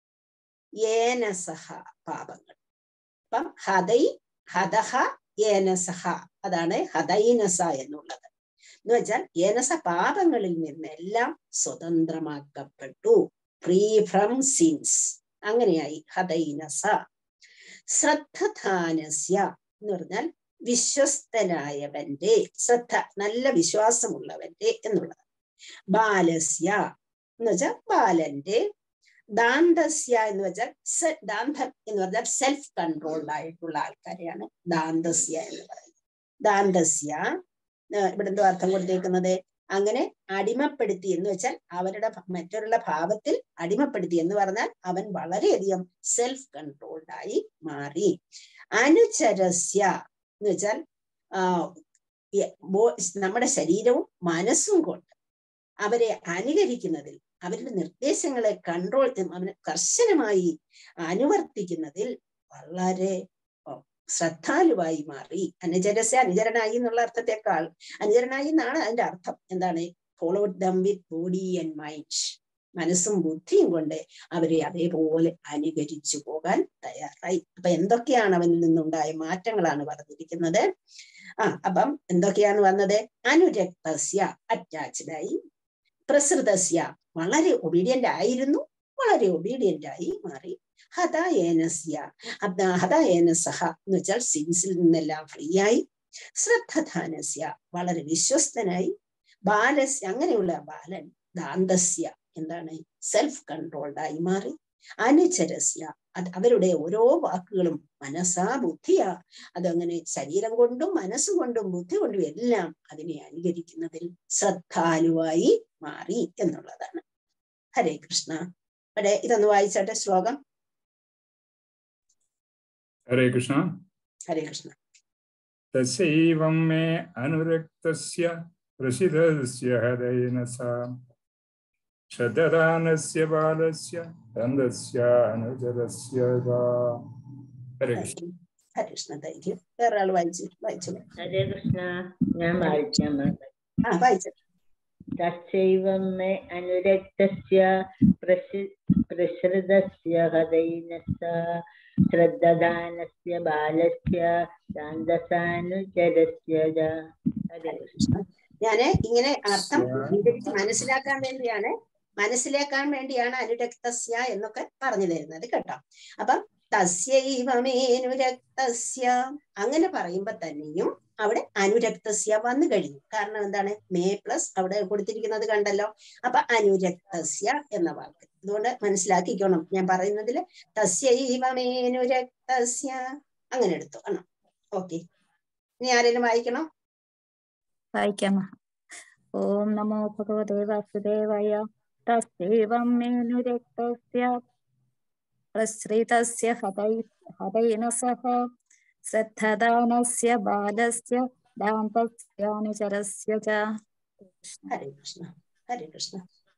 ഏനസഹ പാപങ്ങൾ. അപ്പം ഹതഹ ഏനസഹ, അതാണ് ഹതൈനസ എന്നുള്ളത്. എന്ന് വെച്ചാൽ ഏനസ പാപങ്ങളിൽ നിന്നെല്ലാം സ്വതന്ത്രമാക്കപ്പെട്ടു. Free from since. അങ്ങനെയായി ഹതൈനസ. ശ്രദ്ധധാനസ്യ എന്ന് പറഞ്ഞാൽ വിശ്വസ്തനായവന്റെ, ശ്രദ്ധ നല്ല വിശ്വാസമുള്ളവന്റെ എന്നുള്ളത്. ബാലസ്യ എന്ന് വെച്ചാൽ ബാലന്റെ. ദാന്തസ്യ എന്ന് വെച്ചാൽ ദാന്തം എന്ന് പറഞ്ഞാൽ സെൽഫ് കൺട്രോൾഡ് ആയിട്ടുള്ള ആൾക്കാരെയാണ് ദാന്തസ്യ എന്ന് പറയുന്നത്. ദാന്തസ്യ ഇവിടെ എന്തോ അർത്ഥം കൊടുത്തേക്കുന്നത്? അങ്ങനെ അടിമപ്പെടുത്തി എന്ന് വെച്ചാൽ അവരുടെ മറ്റൊരുള്ള ഭാവത്തിൽ അടിമപ്പെടുത്തി എന്ന് പറഞ്ഞാൽ അവൻ വളരെയധികം സെൽഫ് കൺട്രോൾഡ് ആയി മാറി. അനുചരസ്യ എന്ന് വെച്ചാൽ നമ്മുടെ ശരീരവും മനസ്സും കൊണ്ട് അവരെ അനുകരിക്കുന്നതിൽ, അവരുടെ നിർദ്ദേശങ്ങളെ കർശനമായി അനുവർത്തിക്കുന്നതിൽ വളരെ ശ്രദ്ധാലുവായി മാറി. അനുചരനായി എന്നുള്ള അർത്ഥത്തെക്കാൾ അനുചരനായി എന്നാണ് അതിന്റെ അർത്ഥം. എന്താണ്? Followed them with body and mind. മനസ്സും ബുദ്ധിയും കൊണ്ട് അവരെ അതേപോലെ അനുകരിച്ചു പോകാൻ തയ്യാറായി. അപ്പൊ എന്തൊക്കെയാണ് അവനിൽ നിന്നുണ്ടായ മാറ്റങ്ങളാണ് പറഞ്ഞിരിക്കുന്നത്. അപ്പം എന്തൊക്കെയാണ് വന്നത്? അനുരക്തസ്യ അറ്റാച്ച്ഡായി, പ്രസൃതസ്യ വളരെ ഒബീഡിയന്റ് ആയിരുന്നു, വളരെ ഒബീഡിയന്റ് ആയി മാറി. ഹതയേനസ്യ ഹതയേനസഹ എന്ന് വെച്ചാൽ സിൻസിൽ നിന്നെല്ലാം ഫ്രീ ആയി. ശ്രദ്ധധാനസ്യ വളരെ വിശ്വസ്തനായി. ബാലസ്യ അങ്ങനെയുള്ള ബാലൻ ദാന്തസ്യ എന്താണ്? സെൽഫ് കൺട്രോൾഡ് ആയി മാറി. അനുചരസ്യ അവരുടെ ഓരോ വാക്കുകളും മനസ്സാ ബുദ്ധിയാ, അതങ്ങനെ ശരീരം കൊണ്ടും മനസ്സുകൊണ്ടും ബുദ്ധി കൊണ്ടും എല്ലാം അതിനെ അനുകരിക്കുന്നതിൽ ശ്രദ്ധാലുവായി മാറി എന്നുള്ളതാണ്. ഹരേ കൃഷ്ണ. അവിടെ ഇതൊന്ന് വായിച്ചാട്ടെ ശ്ലോകം. ഹരേ കൃഷ്ണ. ഹരേ കൃഷ്ണ. തസ്യൈവം മേ അനുരക്തസ്യ प्रसिद्धस्य हृदयेनस श्रद्धानस्य बालस्य दन्दस्य अनुचरस्य वा. हरे कृष्ण. ഹരേ കൃഷ്ണ. Thank you. വേറെ ആൾ വായിച്ചു. ഹരേ കൃഷ്ണ. ഞാൻ വായിക്കാം. വായിച്ചു. തസ്യൈവം മേ അനുരക്തസ്യ പ്രസൃതസ്യ ഹൃദയനസ ശ്രദ്ധാനസ്യ ബാലസ്യ ദാന്തസാനുചരസ്യ. ഹരേ കൃഷ്ണ. ഞാന് ഇങ്ങനെ അർത്ഥം മനസ്സിലാക്കാൻ വേണ്ടിയാണ് അനുരക്തസ്യ എന്നൊക്കെ പറഞ്ഞു തരുന്നത് കേട്ടോ. അപ്പം തസ്യൈവമേനുരക്തസ്യ അങ്ങനെ പറയുമ്പോ തന്നെയും അവിടെ അനുരക്തസ്യ വന്നു കഴിഞ്ഞു. കാരണം എന്താണ്? മേ പ്ലസ് അവിടെ കൊടുത്തിരിക്കുന്നത് കണ്ടല്ലോ. അപ്പൊ അനുരക്തസ്യ എന്ന വാക്ക് അതുകൊണ്ട് മനസ്സിലാക്കിക്കോണം. ഞാൻ പറയുന്നതില് തസ്യൈവമേനുരക്തസ്യ അങ്ങനെ എടുത്തു ആണോ? ഓക്കെ. ഇനി ആരെങ്കിലും വായിക്കണം? വായിക്കാം. ഓം നമോ ഭഗവതേ വാസുദേവായ. തസ്യൈവം മേനുരക്തസ്യ പ്രസൃതസ്യ ഹൃദയനസഃ ശ്രദ്ധാനസ്യ ബാലസ്യ ദാന്തസ്യാനുചരസ്യ ച. ഹരേ കൃഷ്ണ. ഹരേ കൃഷ്ണ.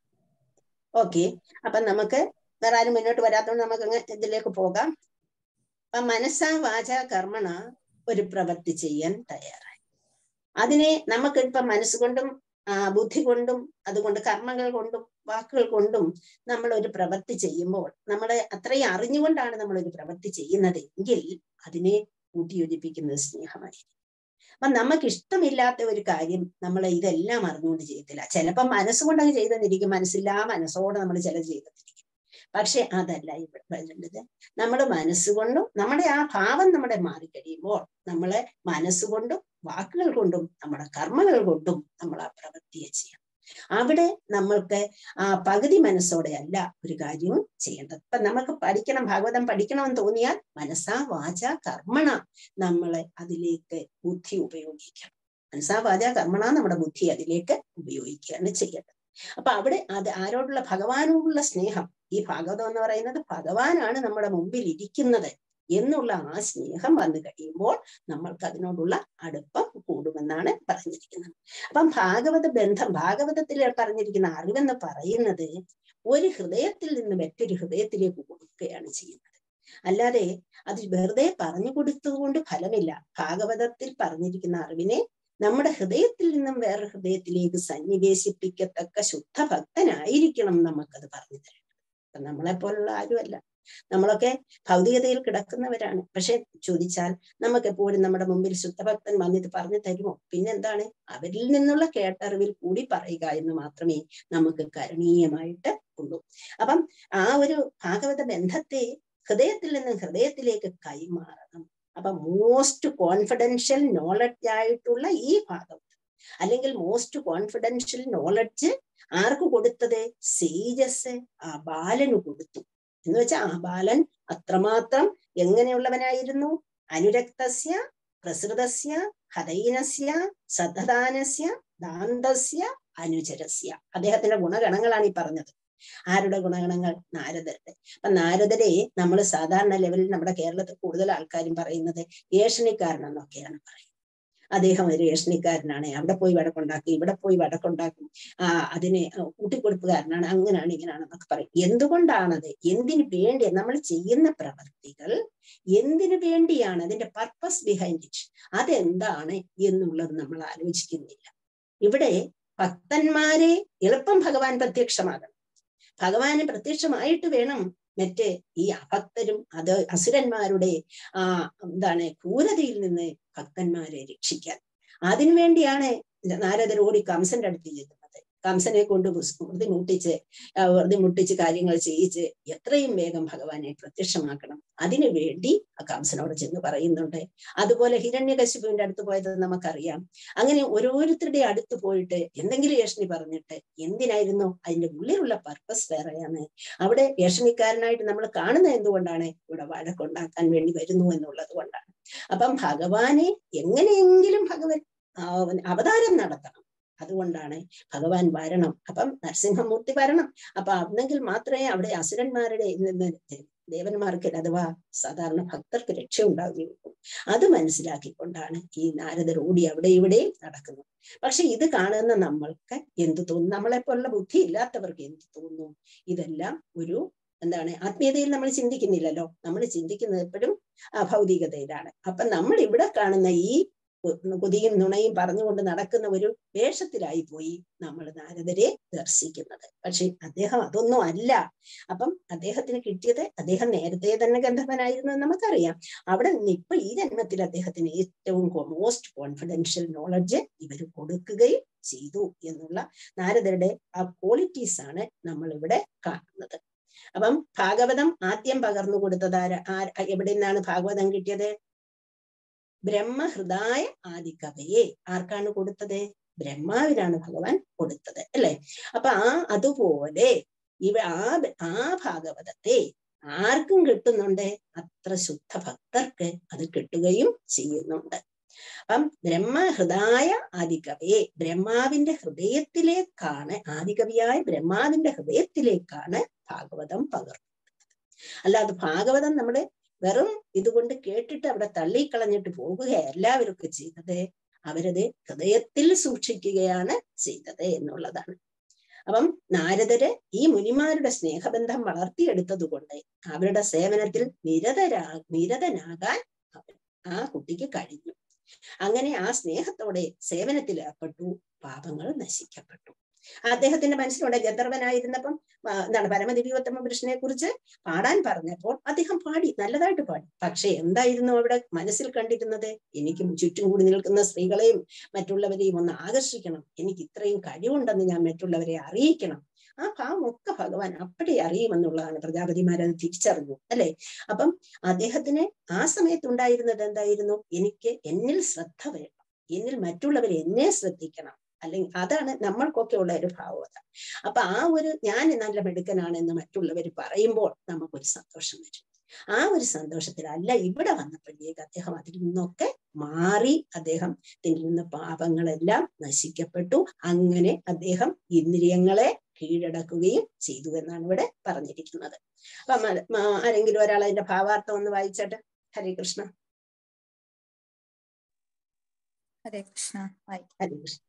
ഓക്കെ. അപ്പൊ നമുക്ക് വേറെ ആരും മുന്നോട്ട് വരാത്തതുകൊണ്ട് നമുക്ക് അങ്ങ് ഇതിലേക്ക് പോകാം. അപ്പൊ മനസ്സാ വാച കർമ്മണ ഒരു പ്രവൃത്തി ചെയ്യാൻ തയ്യാറായി. അതിനെ നമുക്ക് ഇപ്പൊ മനസ്സുകൊണ്ടും ബുദ്ധി കൊണ്ടും അതുകൊണ്ട് കർമ്മങ്ങൾ കൊണ്ടും വാക്കുകൾ കൊണ്ടും നമ്മൾ ഒരു പ്രവൃത്തി ചെയ്യുമ്പോൾ നമ്മളെ അത്രയും അറിഞ്ഞുകൊണ്ടാണ് നമ്മൾ ഒരു പ്രവൃത്തി ചെയ്യുന്നത് എങ്കിൽ അതിനെ കൂട്ടിയോജിപ്പിക്കുന്നത് സ്നേഹമായിരിക്കും. അപ്പൊ നമുക്ക് ഇഷ്ടമില്ലാത്ത ഒരു കാര്യം നമ്മൾ ഇതെല്ലാം അറിഞ്ഞുകൊണ്ട് ചെയ്യത്തില്ല. ചിലപ്പോൾ മനസ്സുകൊണ്ട് അങ്ങ് ചെയ്തെന്നിരിക്കും, മനസ്സോടെ നമ്മൾ ചിലത് ചെയ്തെന്നിരിക്കും. പക്ഷെ അതല്ല ഇവിടെ വേണ്ടത്. നമ്മുടെ മനസ്സുകൊണ്ടും നമ്മുടെ ആ ഭാവം നമ്മുടെ മാറിക്കഴിയുമ്പോൾ നമ്മളെ മനസ്സുകൊണ്ടും വാക്കുകൾ കൊണ്ടും നമ്മുടെ കർമ്മങ്ങൾ കൊണ്ടും നമ്മൾ ആ പ്രവൃത്തിയെ ചെയ്യാം. അവിടെ നമ്മൾക്ക് പകുതി മനസ്സോടെ അല്ല ഒരു കാര്യവും ചെയ്യേണ്ടത്. ഇപ്പൊ നമുക്ക് ഭാഗവതം പഠിക്കണമെന്ന് തോന്നിയാൽ മനസ്സാ വാച കർമ്മണ നമ്മളെ അതിലേക്ക് ബുദ്ധി ഉപയോഗിക്കണം. മനസ്സാ വാച കർമ്മണ നമ്മുടെ ബുദ്ധി അതിലേക്ക് ഉപയോഗിക്കുകയാണ് ചെയ്യേണ്ടത്. അപ്പൊ അവിടെ അത് ആരോടുള്ള ഭഗവാനോടുള്ള സ്നേഹം. ഈ ഭാഗവതം എന്ന് പറയുന്നത് ഭഗവാനാണ് നമ്മുടെ മുമ്പിൽ ഇരിക്കുന്നത് എന്നുള്ള ആ സ്നേഹം വന്നു കഴിയുമ്പോൾ നമ്മൾക്ക് അതിനോടുള്ള അടുപ്പം കൂടുമെന്നാണ് പറഞ്ഞിരിക്കുന്നത്. അപ്പം ഭാഗവതത്തിൽ പറഞ്ഞിരിക്കുന്ന അറിവെന്ന് പറയുന്നത് ഒരു ഹൃദയത്തിൽ നിന്ന് മറ്റൊരു ഹൃദയത്തിലേക്ക് കൊടുക്കുകയാണ് ചെയ്യുന്നത്. അല്ലാതെ അത് വെറുതെ പറഞ്ഞു കൊടുത്തതുകൊണ്ട് ഫലമില്ല. ഭാഗവതത്തിൽ പറഞ്ഞിരിക്കുന്ന അറിവിനെ നമ്മുടെ ഹൃദയത്തിൽ നിന്നും വേറെ ഹൃദയത്തിലേക്ക് സന്നിവേശിപ്പിക്കത്തക്ക ശുദ്ധ ഭക്തനായിരിക്കണം നമുക്കത് പറഞ്ഞു തരണം. നമ്മളെപ്പോലുള്ള ആരുമല്ല. നമ്മളൊക്കെ ഭൗതികതയിൽ കിടക്കുന്നവരാണ്. പക്ഷെ ചോദിച്ചാൽ നമുക്ക് എപ്പോഴും നമ്മുടെ മുമ്പിൽ ശുദ്ധഭക്തൻ വന്നിട്ട് പറഞ്ഞു തരുമോ? പിന്നെന്താണ്? അവരിൽ നിന്നുള്ള കേട്ടറിവിൽ കൂടി പറയുക എന്ന് മാത്രമേ നമുക്ക് കരണീയമായിട്ട് ഉള്ളൂ. അപ്പം ആ ഒരു ഭാഗവത ബന്ധത്തെ ഹൃദയത്തിൽ നിന്ന് ഹൃദയത്തിലേക്ക് കൈമാറണം. അപ്പൊ മോസ്റ്റ് കോൺഫിഡൻഷ്യൽ നോളജ് ആയിട്ടുള്ള ഈ ഭാഗവതം അല്ലെങ്കിൽ മോസ്റ്റ് കോൺഫിഡൻഷ്യൽ നോളജ് ആർക്ക് കൊടുത്തത്? സേജസ് ആ ബാലന് കൊടുത്തു. എന്ന് വെച്ചാൽ ആ ബാലൻ അത്രമാത്രം എങ്ങനെയുള്ളവനായിരുന്നു? അനുരക്തസ്യ പ്രസൃതസ്യ ഹൃദയനസ്യ സദ്ധാനസ്യ ദാന്തസ്യ അനുചരസ്യ. അദ്ദേഹത്തിന്റെ ഗുണഗണങ്ങളാണ് ഈ പറഞ്ഞത്. ആരുടെ ഗുണഗണങ്ങൾ? നാരദരുടെ. അപ്പൊ നാരദരെ നമ്മൾ സാധാരണ ലെവലിൽ നമ്മുടെ കേരളത്തിൽ കൂടുതൽ ആൾക്കാരും പറയുന്നത് ഏഷണിക്കാരനെന്നൊക്കെയാണ് പറയുന്നത്. അദ്ദേഹം ഒരു ഏഷണിക്കാരനാണ്, അവിടെ പോയി വടക്കുണ്ടാക്കും, ഇവിടെ പോയി വടക്കുണ്ടാക്കും, അതിനെ കൂട്ടിക്കൊടുപ്പുകാരനാണ്, അങ്ങനെയാണ് ഇങ്ങനെയാണെന്നൊക്കെ പറയും. എന്തുകൊണ്ടാണത്? എന്തിനു വേണ്ടി നമ്മൾ ചെയ്യുന്ന പ്രവർത്തികൾ എന്തിനു വേണ്ടിയാണ്? അതിന്റെ പർപ്പസ് ബിഹൈൻഡ് ഇറ്റ് അതെന്താണ് എന്നുള്ളത് നമ്മൾ ആലോചിക്കുന്നില്ല. ഇവിടെ ഭക്തന്മാരെ എളുപ്പം ഭഗവാൻ പ്രത്യക്ഷമാകണം. ഭഗവാന് പ്രത്യക്ഷമായിട്ട് വേണം മറ്റേ ഈ അഭക്തരും അസുരന്മാരുടെ ക്രൂരതയിൽ നിന്ന് ഭക്തന്മാരെ രക്ഷിക്കാൻ. അതിനുവേണ്ടിയാണ് നാരദരോടി കംസന്റെ അടുത്ത് ചെല്ലുന്നത്. കംസനെ കൊണ്ട് വെറുതെ മുട്ടിച്ച് കാര്യങ്ങൾ ചെയ്യിച്ച് എത്രയും വേഗം ഭഗവാനെ പ്രത്യക്ഷമാക്കണം. അതിനു വേണ്ടി കംസനോട് ചെന്ന് പറയുന്നുണ്ട്. അതുപോലെ ഹിരണ്യകശിപുവിന്റെ അടുത്ത് പോയത് നമുക്കറിയാം. അങ്ങനെ ഓരോരുത്തരുടെ അടുത്ത് പോയിട്ട് എന്തെങ്കിലും ഏഷണി പറഞ്ഞിട്ട് എന്തിനായിരുന്നു? അതിന്റെ ഉള്ളിലുള്ള പർപ്പസ് വേറെയാണ്. അവിടെ ഏഷണിക്കാരനായിട്ട് നമ്മൾ കാണുന്നത് എന്തുകൊണ്ടാണ്? ഇവിടെ വഴക്കുണ്ടാക്കാൻ വേണ്ടി വരുന്നു എന്നുള്ളത് കൊണ്ടാണ്. അപ്പം ഭഗവാനെ എങ്ങനെയെങ്കിലും ഭഗവൻ അവതാരം നടത്തണം. അതുകൊണ്ടാണ് ഭഗവാൻ വരണം. അപ്പം നരസിംഹമൂർത്തി വരണം. അപ്പൊ അന്നെങ്കിൽ മാത്രമേ അവിടെ അസുരന്മാരുടെ നിന്ന് ദേവന്മാർക്ക് അഥവാ സാധാരണ ഭക്തർക്ക് രക്ഷ ഉണ്ടാവുകയുള്ളൂ. അത് മനസ്സിലാക്കിക്കൊണ്ടാണ് ഈ നാരദർ ഓടി അവിടെ ഇവിടെയും നടക്കുന്നത്. പക്ഷെ ഇത് കാണുന്ന നമ്മൾക്ക് എന്ത് തോന്നും? നമ്മളെപ്പോലുള്ള ബുദ്ധി ഇല്ലാത്തവർക്ക് എന്ത് തോന്നും? ഇതെല്ലാം ഒരു എന്താണ്, ആത്മീയതയിൽ നമ്മൾ ചിന്തിക്കുന്നില്ലല്ലോ. നമ്മൾ ചിന്തിക്കുന്നത് എപ്പോഴും ഭൗതികതയിലാണ്. അപ്പൊ നമ്മൾ ഇവിടെ കാണുന്ന ഈ കൊതിയും നുണയും പറഞ്ഞുകൊണ്ട് നടക്കുന്ന ഒരു വേഷത്തിലായി പോയി നമ്മൾ നാരദരെ ദർശിക്കുന്നത്. പക്ഷെ അദ്ദേഹം അതൊന്നും അല്ല. അപ്പം അദ്ദേഹത്തിന് കിട്ടിയത്, അദ്ദേഹം നേരത്തെ തന്നെ ഗന്ധർവനായിരുന്നു എന്ന് നമുക്കറിയാം. അവിടെ നിന്ന് ഇപ്പൊ ഈ ജന്മത്തിൽ അദ്ദേഹത്തിന് ഏറ്റവും മോസ്റ്റ് കോൺഫിഡൻഷ്യൽ നോളജ് ഇവർ കൊടുക്കുകയും ചെയ്തു എന്നുള്ള നാരദരുടെ ആ ക്വാളിറ്റീസ് ആണ് നമ്മൾ ഇവിടെ കാണുന്നത്. അപ്പം ഭാഗവതം ആദ്യം പകർന്നു കൊടുത്തത് എവിടെ നിന്നാണ് ഭാഗവതം കിട്ടിയത്? ബ്രഹ്മഹൃദായ ആദികവയെ. ആർക്കാണ് കൊടുത്തത്? ബ്രഹ്മാവിനാണ് ഭഗവാൻ കൊടുത്തത്, അല്ലെ? അപ്പൊ അതുപോലെ ആ ഭാഗവതത്തെ ആർക്കും കിട്ടുന്നുണ്ട്? അത്ര ശുദ്ധ ഭക്തർക്ക് അത് കിട്ടുകയും ചെയ്യുന്നുണ്ട്. അപ്പം ബ്രഹ്മഹൃദായ ആദികവയെ, ബ്രഹ്മാവിന്റെ ഹൃദയത്തിലേക്കാണ്, ആദികവിയായ ബ്രഹ്മാവിന്റെ ഹൃദയത്തിലേക്കാണ് ഭാഗവതം പകർന്നത്. അല്ലാതെ ഭാഗവതം നമ്മള് വെറും ഇതുകൊണ്ട് കേട്ടിട്ട് അവിടെ തള്ളിക്കളഞ്ഞിട്ട് പോകുക എല്ലാവരും ചെയ്തത്. അവരത് ഹൃദയത്തിൽ സൂക്ഷിക്കുകയാണ് ചെയ്തത് എന്നുള്ളതാണ്. അപ്പം നാരദര് ഈ മുനിമാരുടെ സ്നേഹബന്ധം വളർത്തിയെടുത്തത് കൊണ്ട് അവരുടെ സേവനത്തിൽ നിരതനാകാൻ ആ കുട്ടിക്ക് കഴിഞ്ഞു. അങ്ങനെ ആ സ്നേഹത്തോടെ സേവനത്തിൽ ഏർപ്പെട്ടു, പാപങ്ങൾ നശിക്കപ്പെട്ടു. അദ്ദേഹത്തിന്റെ മനസ്സിലുണ്ട്, ഗന്ധർവനായിരുന്നപ്പം എന്താണ് പരമദിവ്യോത്തമ പുരുഷനെ കുറിച്ച് പാടാൻ പറഞ്ഞപ്പോൾ അദ്ദേഹം പാടി, നല്ലതായിട്ട് പാടി. പക്ഷെ എന്തായിരുന്നു അവിടെ മനസ്സിൽ കണ്ടിരുന്നത്? എനിക്ക് ചുറ്റും കൂടി നിൽക്കുന്ന സ്ത്രീകളെയും മറ്റുള്ളവരെയും ഒന്ന് ആകർഷിക്കണം, എനിക്ക് ഇത്രയും കഴിവുണ്ടെന്ന് ഞാൻ മറ്റുള്ളവരെ അറിയിക്കണം. ആ ഭാവമൊക്കെ ഭഗവാൻ അപ്പടി അറിയുമെന്നുള്ളതാണ്. പ്രജാപതിമാരത് തിരിച്ചറിഞ്ഞു, അല്ലെ? അപ്പം അദ്ദേഹത്തിന് ആ സമയത്തുണ്ടായിരുന്നത് എന്തായിരുന്നു? എന്നിൽ ശ്രദ്ധ വേണം, എന്നിൽ മറ്റുള്ളവർ എന്നെ ശ്രദ്ധിക്കണം, അല്ലെങ്കിൽ അതാണ് നമ്മൾക്കൊക്കെ ഉള്ള ഒരു ഭാവത. അപ്പൊ ആ ഒരു ഞാൻ നല്ല മിടുക്കനാണെന്ന് മറ്റുള്ളവർ പറയുമ്പോൾ നമുക്കൊരു സന്തോഷം വരും. ആ ഒരു സന്തോഷത്തിലല്ല ഇവിടെ വന്നപ്പോഴേക്ക് അദ്ദേഹം അതിൽ നിന്നൊക്കെ മാറി, അദ്ദേഹത്തിന്റെ നിന്ന് പാപങ്ങളെല്ലാം നശിക്കപ്പെട്ടു. അങ്ങനെ അദ്ദേഹം ഇന്ദ്രിയങ്ങളെ കീഴടക്കുകയും ചെയ്തു എന്നാണ് ഇവിടെ പറഞ്ഞിരിക്കുന്നത്. അപ്പൊ ആരെങ്കിലും ഒരാൾ അതിന്റെ ഭാവാർത്ഥം ഒന്ന് വായിച്ചട്ടെ. ഹരേ കൃഷ്ണ. ഹരേ കൃഷ്ണ. ഹരേ കൃഷ്ണ.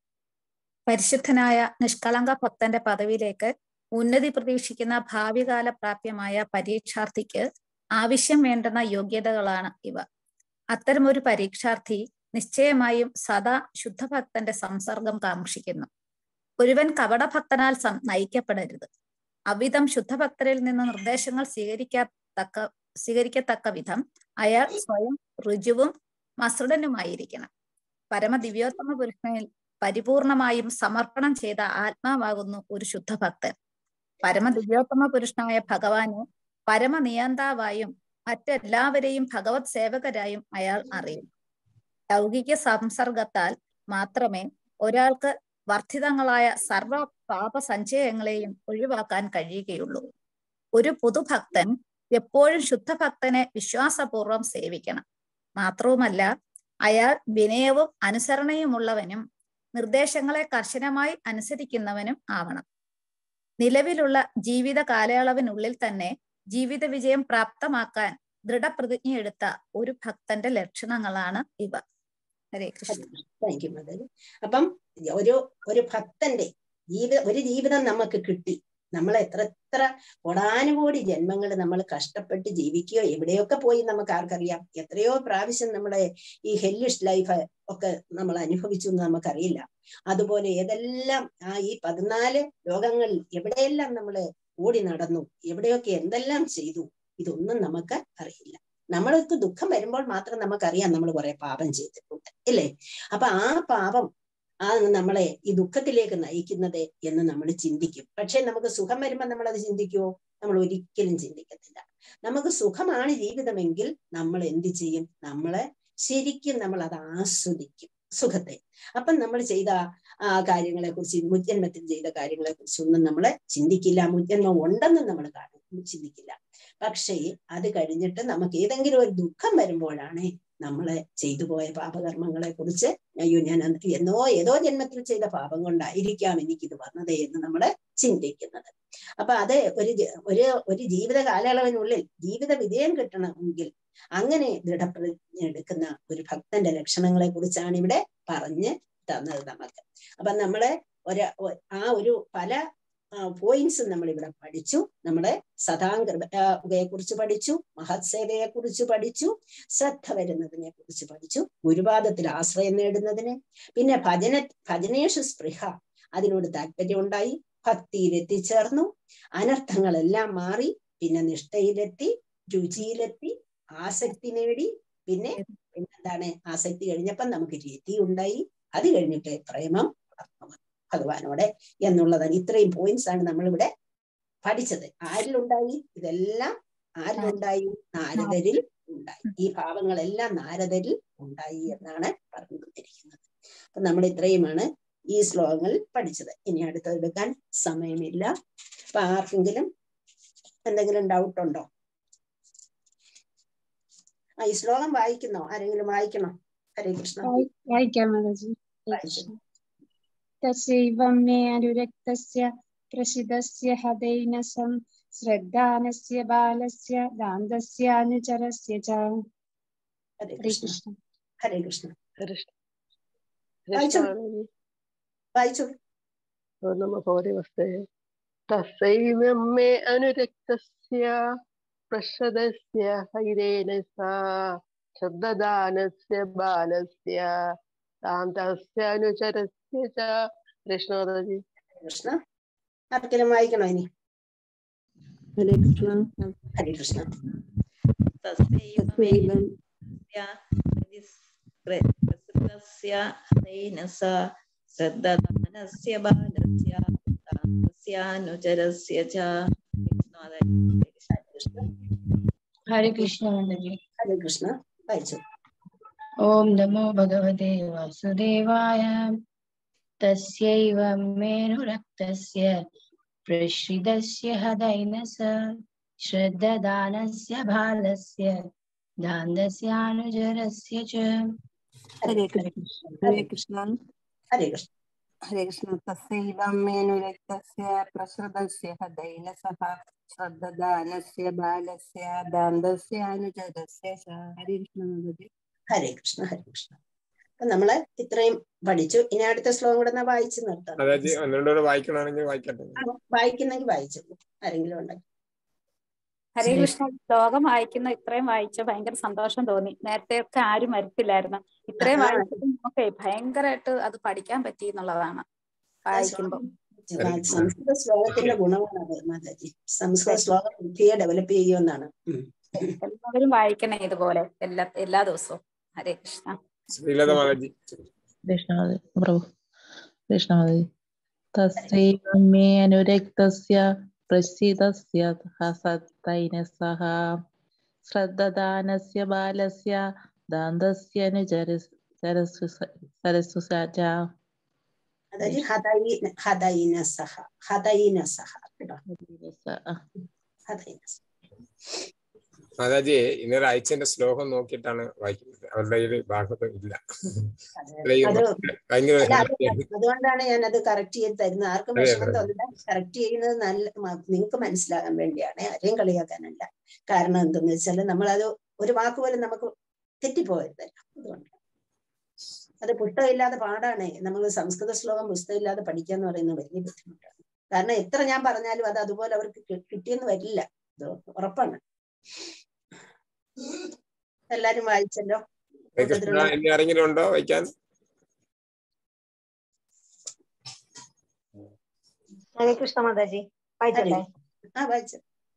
പരിശുദ്ധനായ നിഷ്കളങ്ക ഭക്തന്റെ പദവിയിലേക്ക് ഉന്നതി പ്രതീക്ഷിക്കുന്ന ഭാവികാല പ്രാപ്യമായ പരീക്ഷാർത്ഥിക്ക് ആവശ്യം വേണ്ടുന്ന യോഗ്യതകളാണ് ഇവ. അത്തരമൊരു പരീക്ഷാർത്ഥി നിശ്ചയമായും സദാ ശുദ്ധഭക്തന്റെ സംസർഗം കാക്ഷിക്കുന്നു. ഒരുവൻ കപടഭക്തനാൽ നയിക്കപ്പെടരുത്. അവിധം ശുദ്ധഭക്തരിൽ നിന്ന് നിർദ്ദേശങ്ങൾ സ്വീകരിക്കത്തക്ക വിധം അയാൾ സ്വയം ഋജുവും മസൃഡനുമായിരിക്കണം. പരമദിവ്യോത്തമ പുരുഷനിൽ പരിപൂർണമായും സമർപ്പണം ചെയ്ത ആത്മാവാകുന്നു ഒരു ശുദ്ധഭക്തൻ. പരമദിവ്യോത്തമ പുരുഷനായ ഭഗവാനെ പരമനിയന്താവായും മറ്റെല്ലാവരെയും ഭഗവത് സേവകരായും അയാൾ അറിയും. ലൗകിക സംസർഗത്താൽ മാത്രമേ ഒരാൾക്ക് വർദ്ധിതങ്ങളായ സർവ പാപ സഞ്ചയങ്ങളെയും ഒഴിവാക്കാൻ കഴിയുകയുള്ളൂ. ഒരു പുതുഭക്തൻ എപ്പോഴും ശുദ്ധഭക്തനെ വിശ്വാസപൂർവം സേവിക്കണം. മാത്രവുമല്ല, അയാൾ വിനയവും അനുസരണയുമുള്ളവനും നിർദ്ദേശങ്ങളെ കർശനമായി അനുസരിക്കുന്നവനും ആവണം. നിലവിലുള്ള ജീവിത കാലയളവിനുള്ളിൽ തന്നെ ജീവിത വിജയം പ്രാപ്തമാക്കാൻ ദൃഢപ്രതിജ്ഞയെടുത്ത ഒരു ഭക്തന്റെ ലക്ഷണങ്ങളാണ് ഇവ. Hare Krishna. Thank you mother. അപ്പം ഒരു ഭക്തന്റെ ഒരു ജീവിതം നമുക്ക് കിട്ടി. നമ്മൾ എത്ര കോടാനുകോടി ജന്മങ്ങൾ നമ്മൾ കഷ്ടപ്പെട്ട് ജീവിക്കുകയോ എവിടെയൊക്കെ പോയി നമുക്ക് ആർക്കറിയാം. എത്രയോ പ്രാവശ്യം നമ്മളെ ഈ ഹെല്ലിഷ് ലൈഫ് ഒക്കെ നമ്മൾ അനുഭവിച്ചു എന്ന് നമുക്കറിയില്ല. അതുപോലെ ഏതെല്ലാം ഈ 14 ലോകങ്ങളിൽ എവിടെയെല്ലാം നമ്മൾ ഓടി നടന്നു, എവിടെയൊക്കെ എന്തെല്ലാം ചെയ്തു, ഇതൊന്നും നമുക്ക് അറിയില്ല. നമ്മൾക്ക് ദുഃഖം വരുമ്പോൾ മാത്രം നമുക്കറിയാം നമ്മൾ കുറെ പാപം ചെയ്തിട്ടുണ്ട്, ഇല്ലേ? അപ്പൊ ആ പാപം നമ്മളെ ഈ ദുഃഖത്തിലേക്ക് നയിക്കുന്നത് എന്ന് നമ്മൾ ചിന്തിക്കും. പക്ഷെ നമുക്ക് സുഖം വരുമ്പോൾ നമ്മൾ അത് ചിന്തിക്കുമോ? നമ്മൾ ഒരിക്കലും ചിന്തിക്കത്തില്ല. നമുക്ക് സുഖമാണ് ജീവിതമെങ്കിൽ നമ്മൾ എന്ത് ചെയ്യും? ശരിക്കും നമ്മൾ അത് ആസ്വദിക്കും, സുഖത്തെ. അപ്പം നമ്മൾ ചെയ്ത കാര്യങ്ങളെ കുറിച്ച്, മുജ്ജന്മത്തിൽ ചെയ്ത കാര്യങ്ങളെ കുറിച്ചൊന്നും നമ്മൾ ചിന്തിക്കില്ല. മുജ്ജന്മം ഉണ്ടെന്ന് നമ്മൾ ചിന്തിക്കില്ല. പക്ഷേ അത് കഴിഞ്ഞിട്ട് നമുക്ക് ഏതെങ്കിലും ഒരു ദുഃഖം വരുമ്പോഴാണ് നമ്മളെ ചെയ്തു പോയ പാപകർമ്മങ്ങളെ കുറിച്ച് അയ്യോ ഞാൻ ഏതോ ജന്മത്തിൽ ചെയ്ത പാപം കൊണ്ടായിരിക്കാം എനിക്കിത് വന്നത് എന്ന് നമ്മൾ ചിന്തിക്കുന്നത്. അപ്പൊ അത് ഒരു ജീവിത കാലയളവിനുള്ളിൽ ജീവിത വിജയം കിട്ടണമെങ്കിൽ അങ്ങനെ ദൃഢപ്രതിജ്ഞ എടുക്കുന്ന ഒരു ഭക്തന്റെ ലക്ഷണങ്ങളെ കുറിച്ചാണ് ഇവിടെ പറഞ്ഞ് തന്നത് നമുക്ക്. അപ്പൊ നമ്മള് പല പോയിന്റ്സ് നമ്മൾ ഇവിടെ പഠിച്ചു. നമ്മള് സദാംഗയെ കുറിച്ച് പഠിച്ചു, മഹത്സേവയെ കുറിച്ച് പഠിച്ചു, ശ്രദ്ധ വരുന്നതിനെ കുറിച്ച് പഠിച്ചു, ഗുരുപാദത്തിൽ ആശ്രയം നേടുന്നതിന്, പിന്നെ ഭജനേഷു സ്പൃഹ, അതിനോട് താല്പര്യം ഉണ്ടായി, ഭക്തിയിലെത്തിച്ചേർന്നു, അനർത്ഥങ്ങളെല്ലാം മാറി, പിന്നെ നിഷ്ഠയിലെത്തി, രുചിയിലെത്തി, ആസക്തി നേടി, പിന്നെ എന്താണ് ആസക്തി കഴിഞ്ഞപ്പം നമുക്ക് രതി ഉണ്ടായി, അത് കഴിഞ്ഞിട്ട് പ്രേമം ഭഗവാനോടെ എന്നുള്ളതാണ്. ഇത്രയും പോയിന്റ്സ് ആണ് നമ്മളിവിടെ പഠിച്ചത്. ആരിലുണ്ടായി ഇതെല്ലാം? ആരിലുണ്ടായി? നാരദരിൽ ഉണ്ടായി. ഈ ഭാവങ്ങളെല്ലാം നാരദരിൽ ഉണ്ടായി എന്നാണ് പറഞ്ഞുകൊണ്ടിരിക്കുന്നത്. അപ്പൊ നമ്മൾ ഇത്രയുമാണ് ഈ ശ്ലോകങ്ങൾ പഠിച്ചത്. ഇനി അടുത്തെടുക്കാൻ സമയമില്ല. അപ്പൊ ആർക്കെങ്കിലും എന്തെങ്കിലും ഡൗട്ട് ഉണ്ടോ? ഈ ശ്ലോകം വായിക്കുന്നോ? ആരെങ്കിലും വായിക്കണോ? ഹരേ കൃഷ്ണ. വായിക്കാം മാതാജി. തസ്യൈവം മേ അനുരക്തസ്യ പ്രസിദ്ധസ്യ ഹതൈനസം ശ്രദ്ധാനസ്യ ബാലസ്യ ദാന്തസ്യ അനുചരസ്യ ച. ഹരേ കൃഷ്ണ. ഹരേ കൃഷ്ണ. വായിച്ചോ. നമോ ഭഗവതി വസ്തേ. തസ്യൈവം മേ അനുരക്തസ്യ പ്രസദസ്യ ഹൈരേണസാ ശ്രദ്ധദാനസ്യ ബാലസ്യ ദാന്തസ്യ അനുചരസ്യ ച. കൃഷ്ണ. കൃഷ്ണ. ആർക്കെങ്കിലും വായിക്കണോ ഇനി? ഹരേ കൃഷ്ണ. ഹരേ കൃഷ്ണ. തസ്യൈവം ശ്രദ്ധദാനസ്യ ബാലസ്യ ദാന്തസ്യ അനുചരസ്യ ച. ഹരേ കൃഷ്ണ മാതാജി. ഹരേ കൃഷ്ണ. വായിച്ചു. ഓം നമോ ഭഗവതേ വാസുദേവായ. തസ്യൈവം മേനുരക്തസ്യ പ്രസൃതസ്യ ഹതൈനസ ശ്രദ്ധദാനസ്യ ബാലസ്യ ദാന്തസ്യ അനുചരസ്യ ച. ഹരേ കൃഷ്ണ. ഹരേ കൃഷ്ണ. ഹരേ കൃഷ്ണ. ഹരേ കൃഷ്ണ. തസ്യൈവം മേനുരക്തസ്യ പ്രസൃതസ്യ ഹതൈനസഃ ശ്രദ്ധദാനസ്യ ബാലസ്യ ദാന്തസ്യ അനുചരസ്യ ച. ഹരേ കൃഷ്ണ. ഹരേ കൃഷ്ണ. ഹരേ കൃഷ്ണ. അപ്പൊ നമ്മള് ഇത്രയും പഠിച്ചു. ഇനി അടുത്ത ശ്ലോകം കൂടെ വായിച്ചു നിർത്താം. വായിക്കണമെങ്കിൽ വായിക്കട്ടെ. വായിക്കുന്നെങ്കിൽ വായിച്ചു. ആരെങ്കിലും ഉണ്ടെങ്കിൽ. ഹരേ കൃഷ്ണ. ശ്ലോകം വായിക്കുന്ന ഇത്രയും വായിച്ച ഭയങ്കര സന്തോഷം തോന്നി. നേരത്തെ ഒക്കെ ആരും വരത്തില്ലായിരുന്നു. ഇത്രയും വായിച്ചപ്പോൾ നമുക്ക് ഭയങ്കരമായിട്ട് അത് പഠിക്കാൻ പറ്റി എന്നുള്ളതാണ് വായിക്കുമ്പോ. സംസ്കൃത ശ്ലോകത്തിന്റെ ഗുണമാണ് മാതാജി. സംസ്കൃത ശ്ലോകം ബുദ്ധിയെ ഡെവലപ്പ് ചെയ്യുമെന്നാണ്. എല്ലാവരും വായിക്കണേ ഇതുപോലെ എല്ലാ ദിവസവും. ഹരേ കൃഷ്ണ. ശ്രീലത മാതാജി. കൃഷ്ണ പ്രഭു. കൃഷ്ണ മാതാജി. തസ്യൈവം മേ അനുരക്തസ്യ പ്രസീദസ്യ ഹതൈനസഃ ശ്രദ്ധദാനസ്യ ബാലസ്യ ദാന്തസ്യ അനുചരസ്യ ച. അതായത് ഹതൈനസഃ. ഹതൈനസഃ. മാതാജി ഇന്നൊരാഴ്ചന്റെ ശ്ലോകം നോക്കിയിട്ടാണ് വായിക്കുന്നത്. അവരുടെ ഒരു ഭാഗത്തും ഇല്ല. അതുകൊണ്ടാണ് ഞാൻ അത് കറക്റ്റ് ചെയ്ത് തരുന്നത്. ആർക്കും വിഷമം തോന്നില്ല. കറക്റ്റ് ചെയ്യുന്നത് നിങ്ങൾക്ക് മനസ്സിലാകാൻ വേണ്ടിയാണ്, ആരെയും കളിയാക്കാനല്ല. കാരണം എന്തെന്ന് വെച്ചാൽ നമ്മളത് ഒരു വാക്കുപോലും നമുക്ക് തെറ്റിപ്പോകരുതല്ല. അതുകൊണ്ട് അത് പുസ്തകമില്ലാതെ പാടാണ്. നമ്മൾ സംസ്കൃത ശ്ലോകം പുസ്തകമില്ലാതെ പഠിക്കാന്ന് പറയുന്നത് വലിയ ബുദ്ധിമുട്ടാണ്. കാരണം എത്ര ഞാൻ പറഞ്ഞാലും അത് അതുപോലെ അവർക്ക് കിട്ടിയെന്ന് വരില്ല. അത് ഉറപ്പാണ്. എല്ലാരും വായിച്ചല്ലോ. ആരെങ്കിലും ഉണ്ടോ വായിക്കാൻ? ഹരേ കൃഷ്ണ മാതാജി. വായിച്ചോട്ടെ? വായിച്ചു.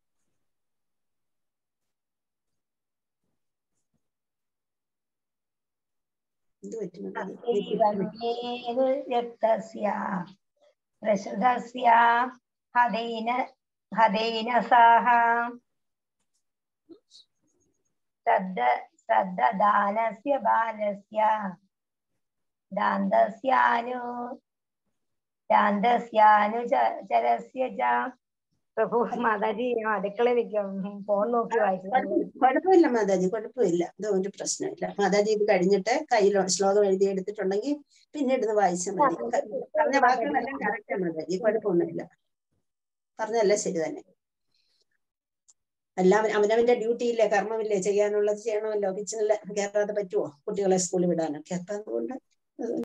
പ്രസൃതസ്യ ഹതൈനസഃ ശ്രദ്ധദാനസ്യ ബാലസ്യ ദാന്തസ്യ അനുചരസ്യ ച. പ്രഭു മാതാജി അടുക്കളയിൽ നിൽക്കാം, ഫോൺ നോക്കി വായിച്ചു. കുഴപ്പമില്ല മാതാജി, കുഴപ്പമില്ല. ഇതൊരു പ്രശ്നമില്ല. മാതാജി ഇത് കഴിഞ്ഞിട്ട് കയ്യിൽ ശ്ലോകം എഴുതി എടുത്തിട്ടുണ്ടെങ്കിൽ പിന്നീട് ഇത് വായിച്ചാൽ മതി. പറഞ്ഞ വാക്കുകളെല്ലാം കറക്റ്റാണ് മാതാജി, കുഴപ്പമൊന്നുമില്ല. പറഞ്ഞതല്ലേ ശരി തന്നെ. എല്ലാം അവനവന്റെ ഡ്യൂട്ടിയില്ലേ, കർമ്മമില്ലേ, ചെയ്യാനുള്ളത് ചെയ്യണമല്ലോ. കിച്ചണിൽ കയറാതെ പറ്റുമോ കുട്ടികളെ സ്കൂളിൽ വിടാനൊക്കെ? അപ്പൊ അതുകൊണ്ട്